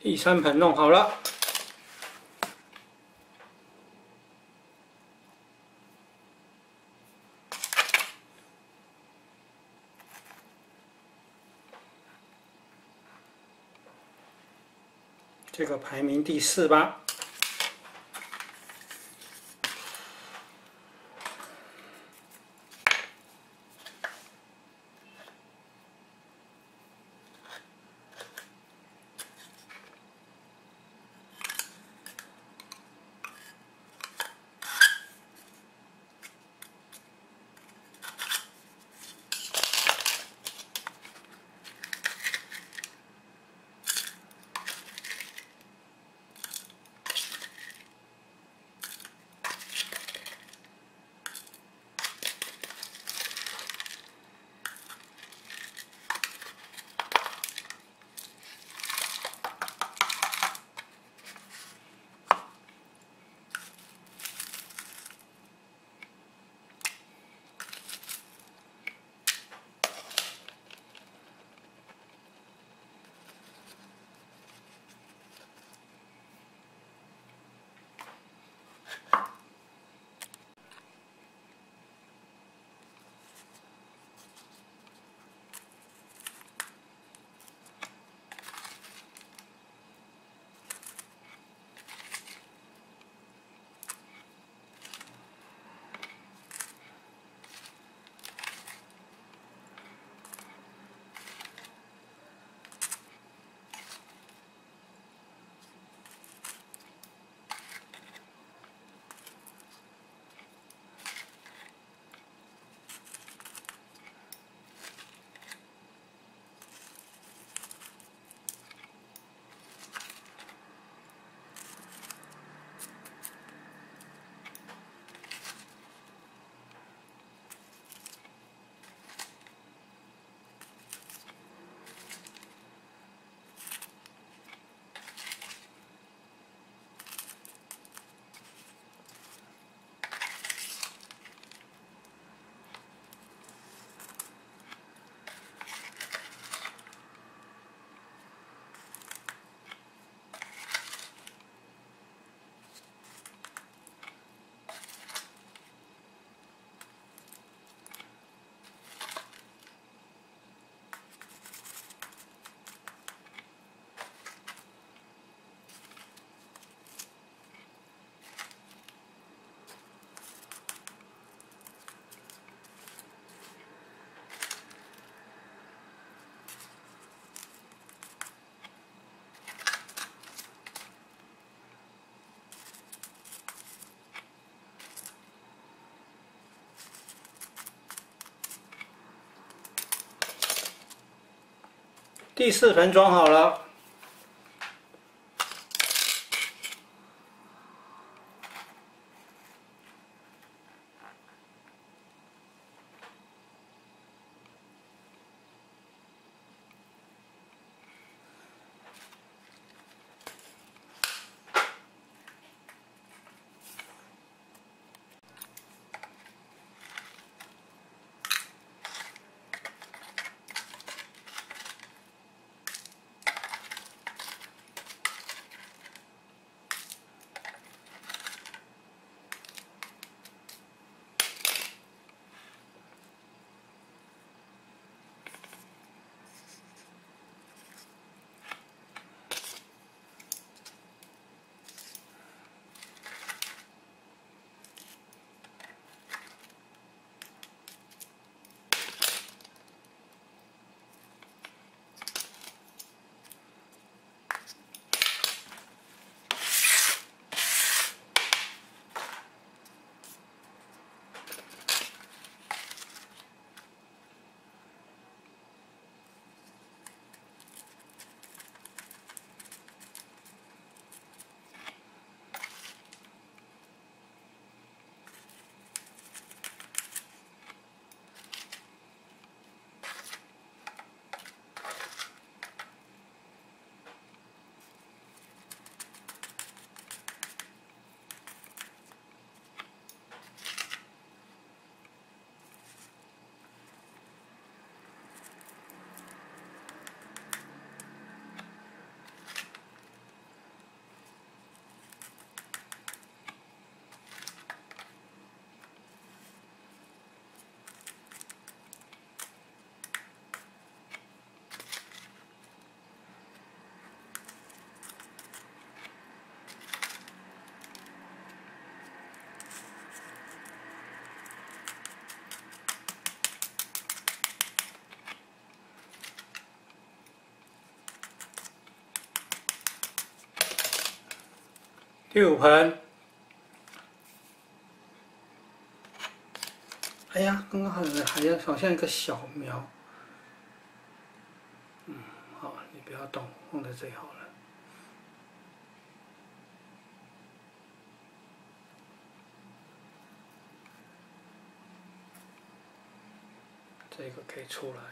第3盆弄好了。这个排名第4吧。第4盆装好了。 第5盆，哎呀，刚刚好像一个小苗，好，你不要动，放在这里好了。这个可以出来。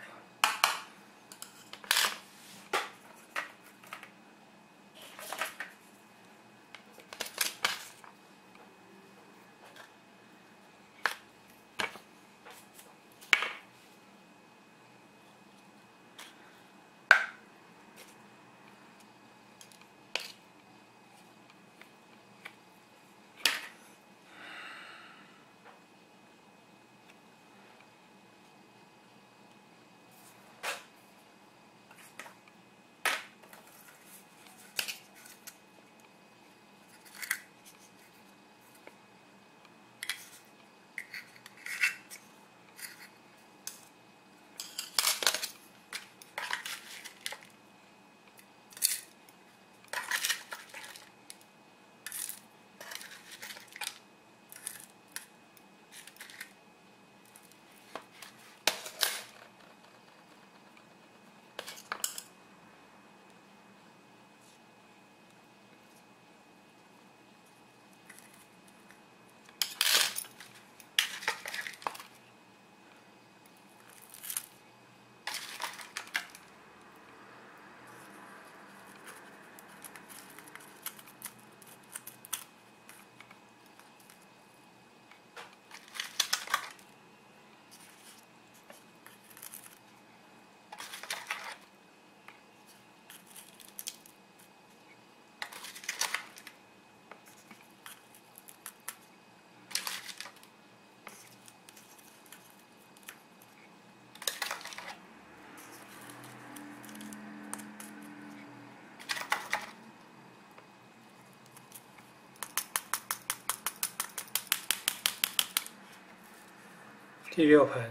第6盆，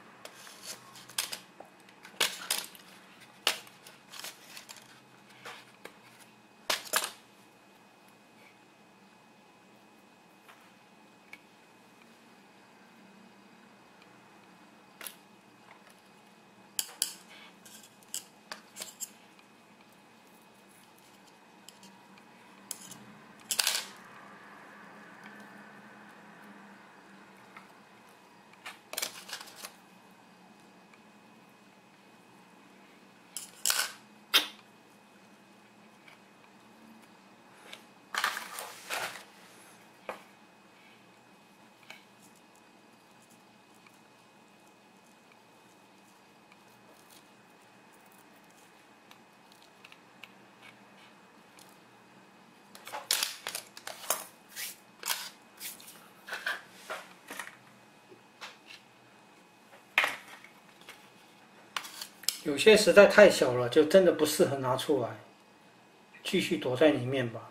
有些实在太小了，就真的不适合拿出来，继续躲在里面吧。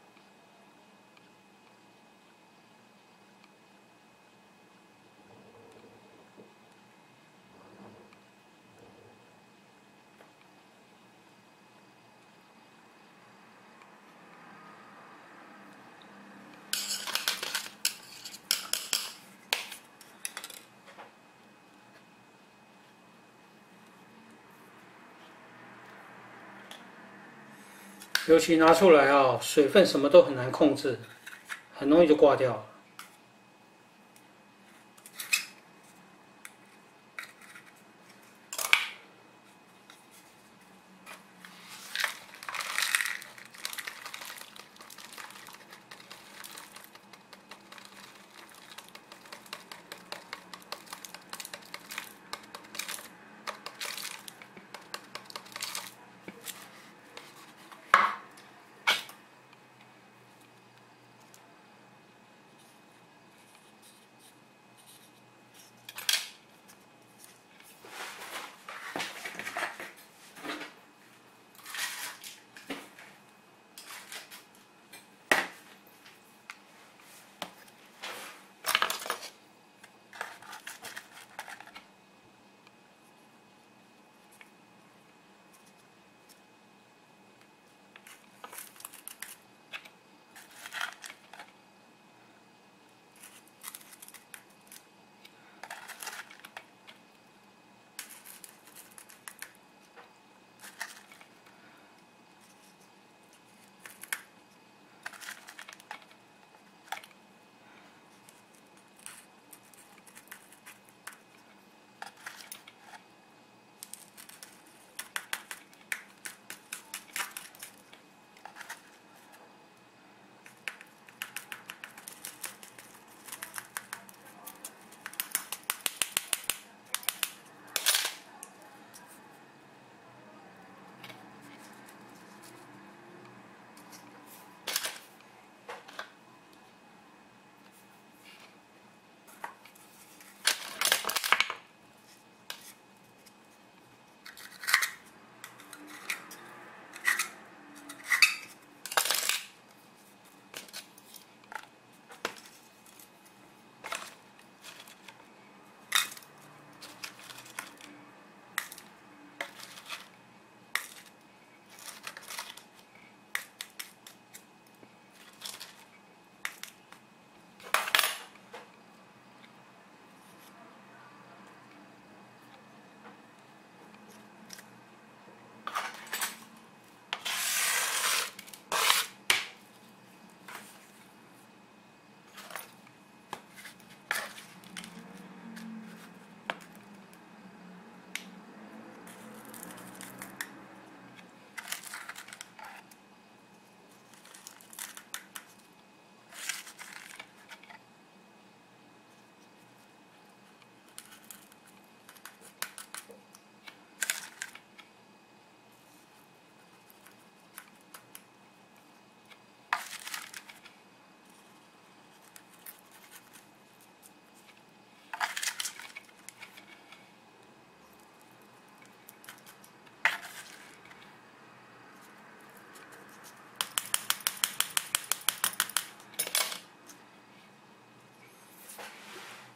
尤其拿出来啊，水分什么都很难控制，很容易就挂掉了。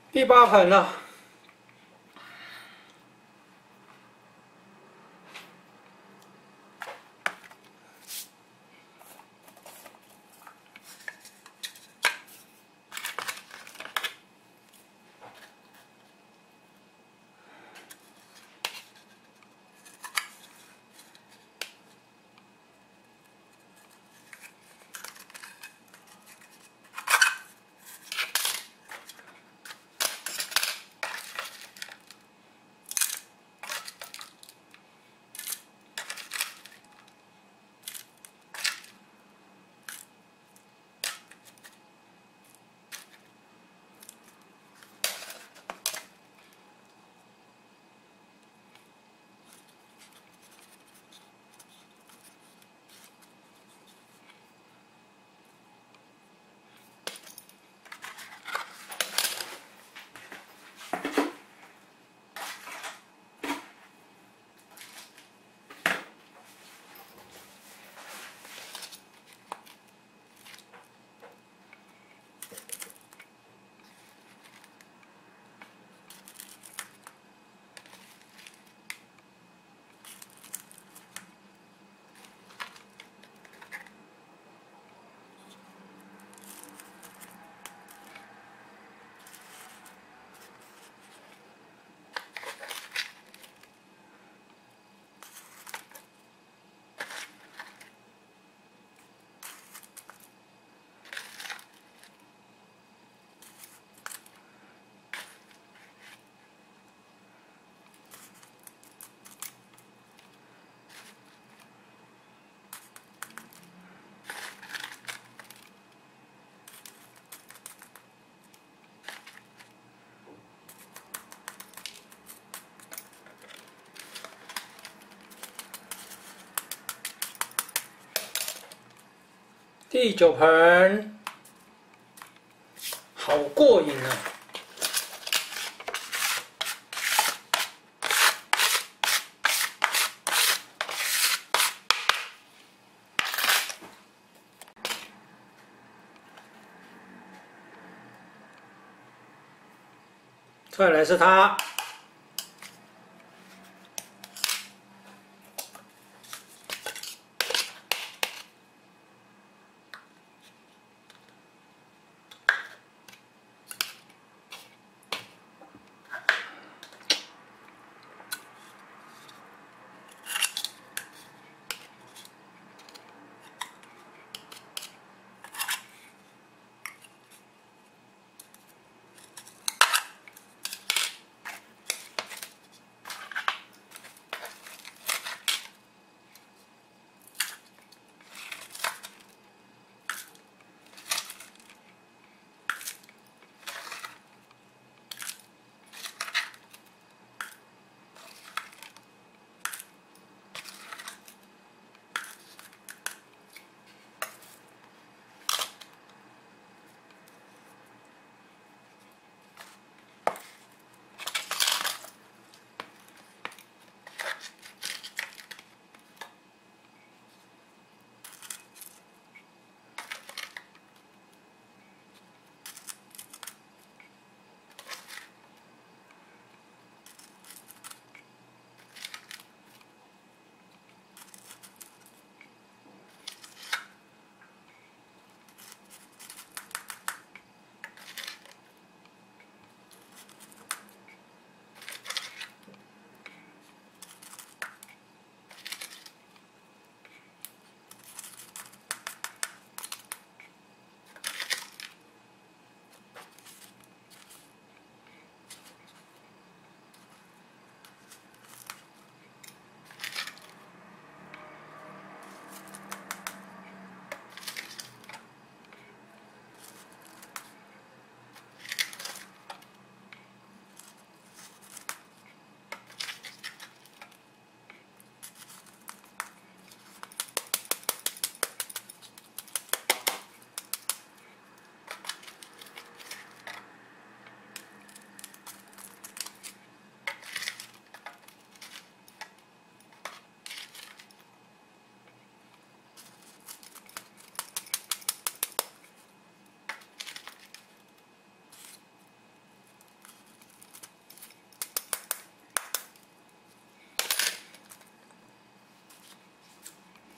第8盆了。第9盆，好过瘾啊！再来是它。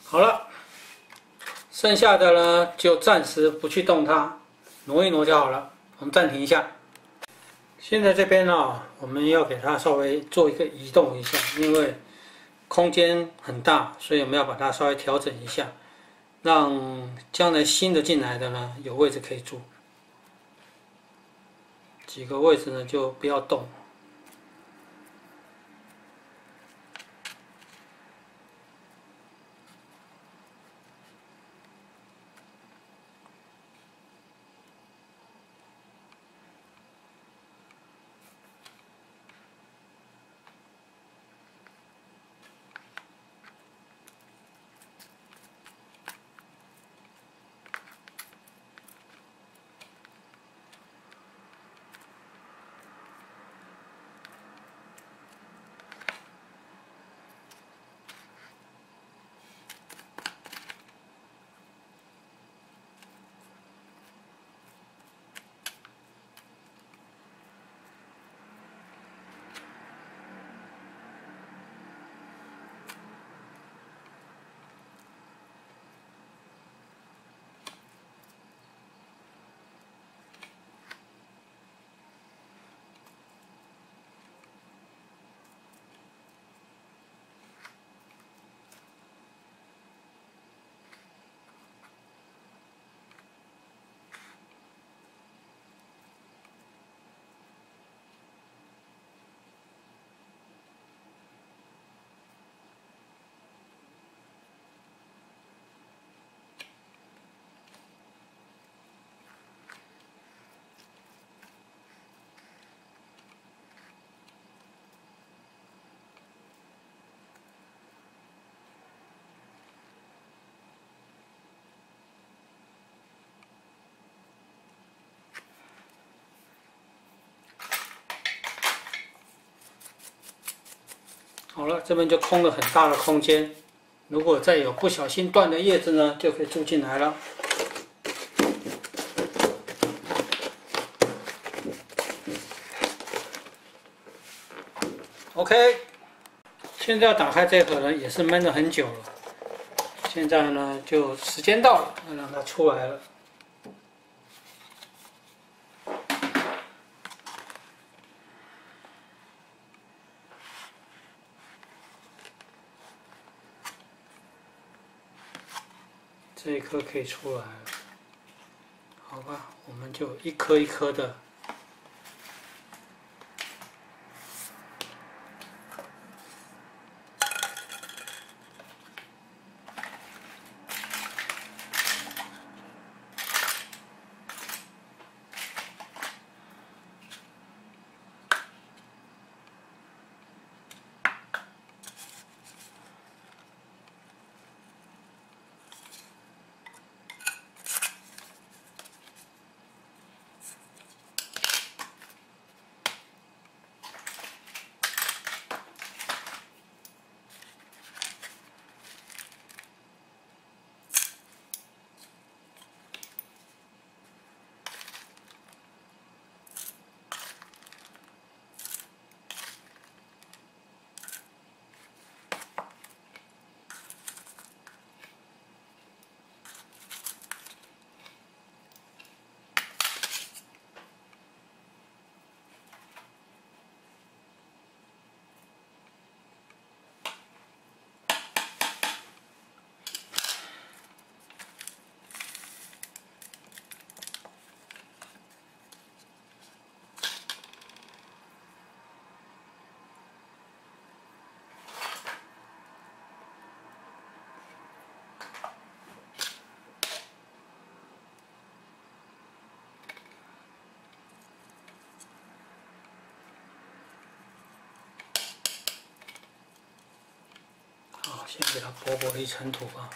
好了，剩下的呢就暂时不去动它，挪一挪就好了。我们暂停一下。现在这边呢，我们要给它稍微做一个移动一下，因为空间很大，所以我们要把它稍微调整一下，让将来新的进来的呢有位置可以住。几个位置呢就不要动。好了，这边就空了很大的空间。如果再有不小心断的叶子呢，就可以住进来了。OK， 现在要打开这盒呢，也是闷了很久了。现在呢，就时间到了，要让它出来了。这一颗可以出来了，好吧，我们就一颗一颗的。先给它薄薄的一层土啊。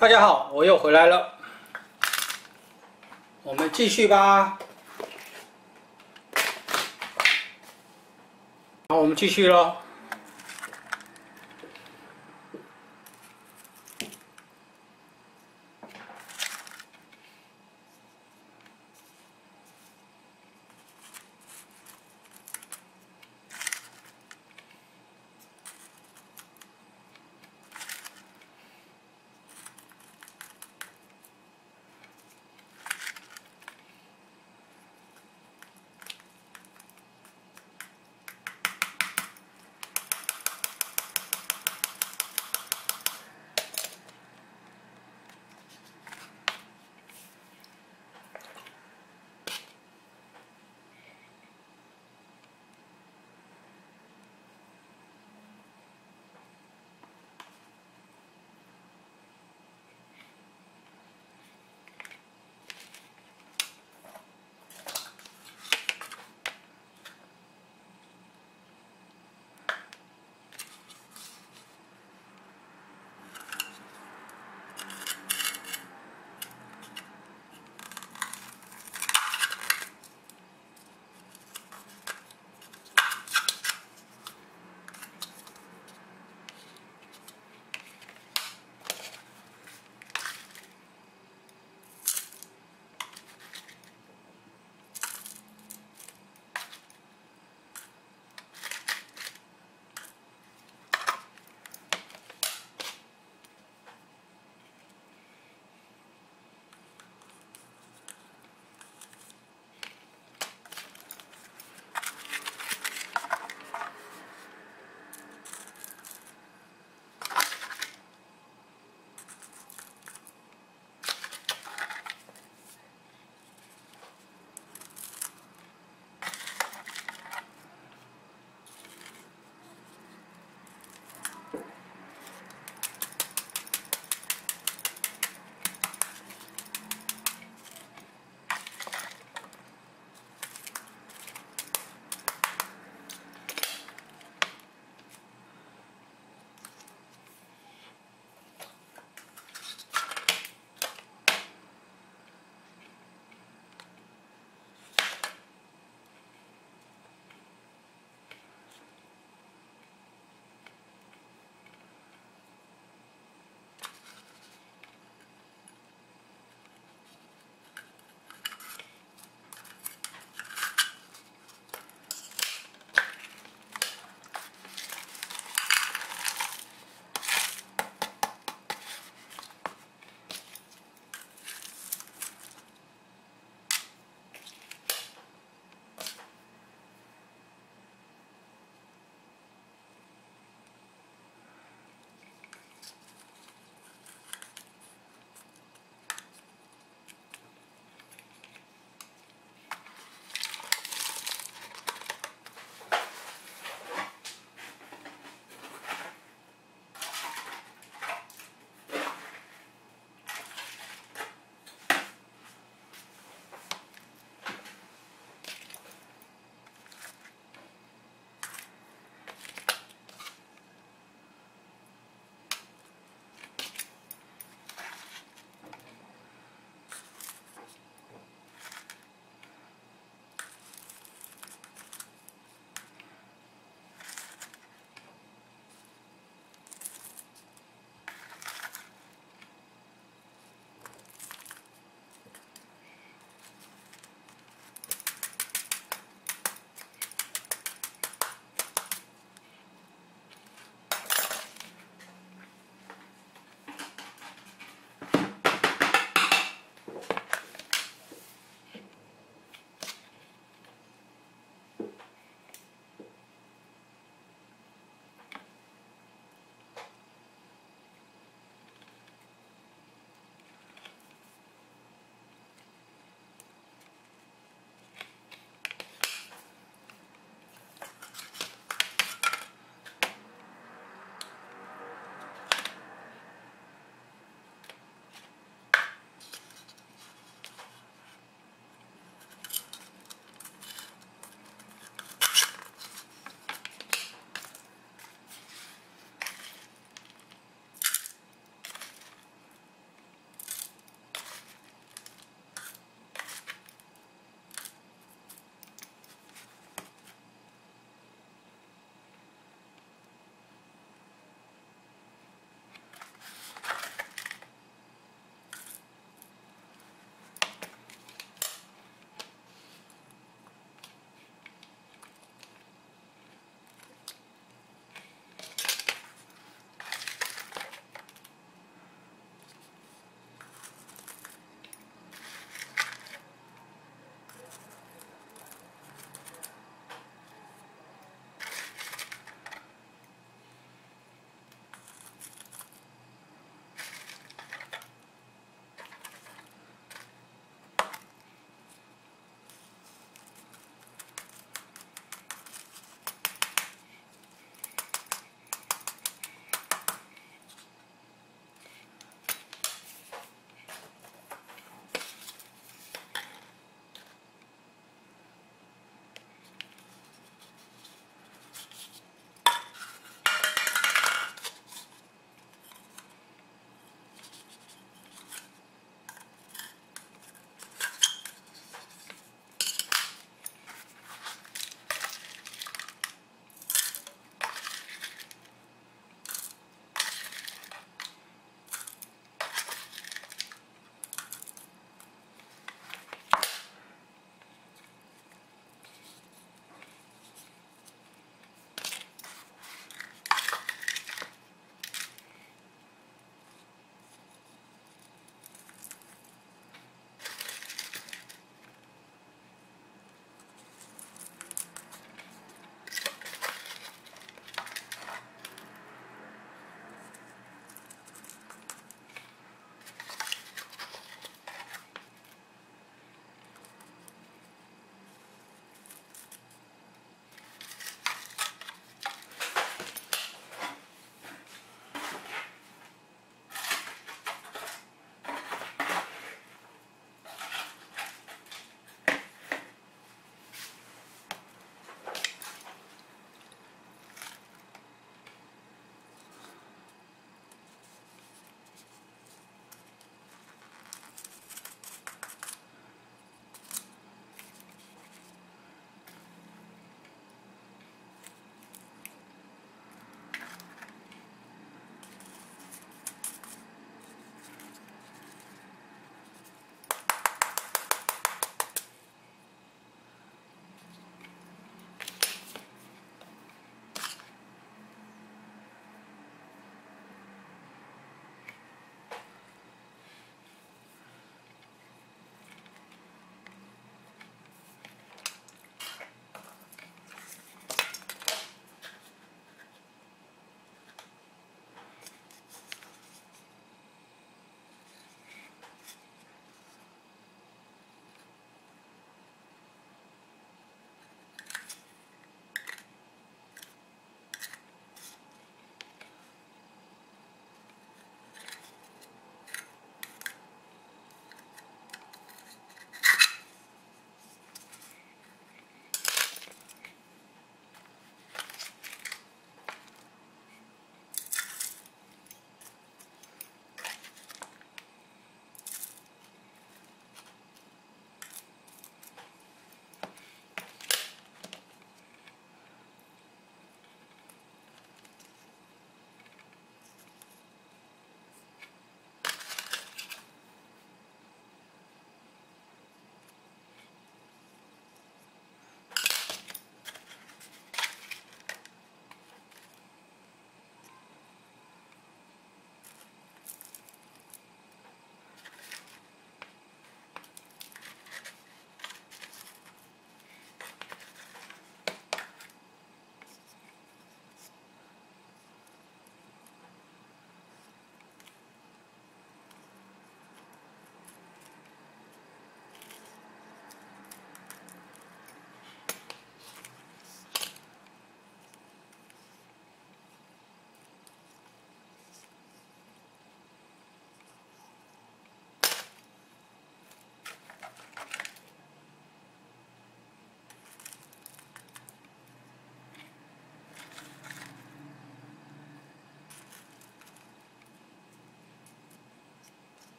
大家好，我又回来了，我们继续吧。好，我们继续喽。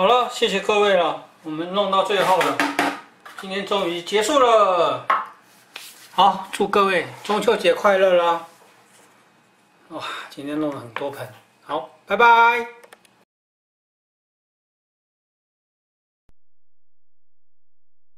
好了，谢谢各位了，我们弄到最后了，今天终于结束了。好，祝各位中秋节快乐啦！哇，今天弄了很多盆，好，拜拜。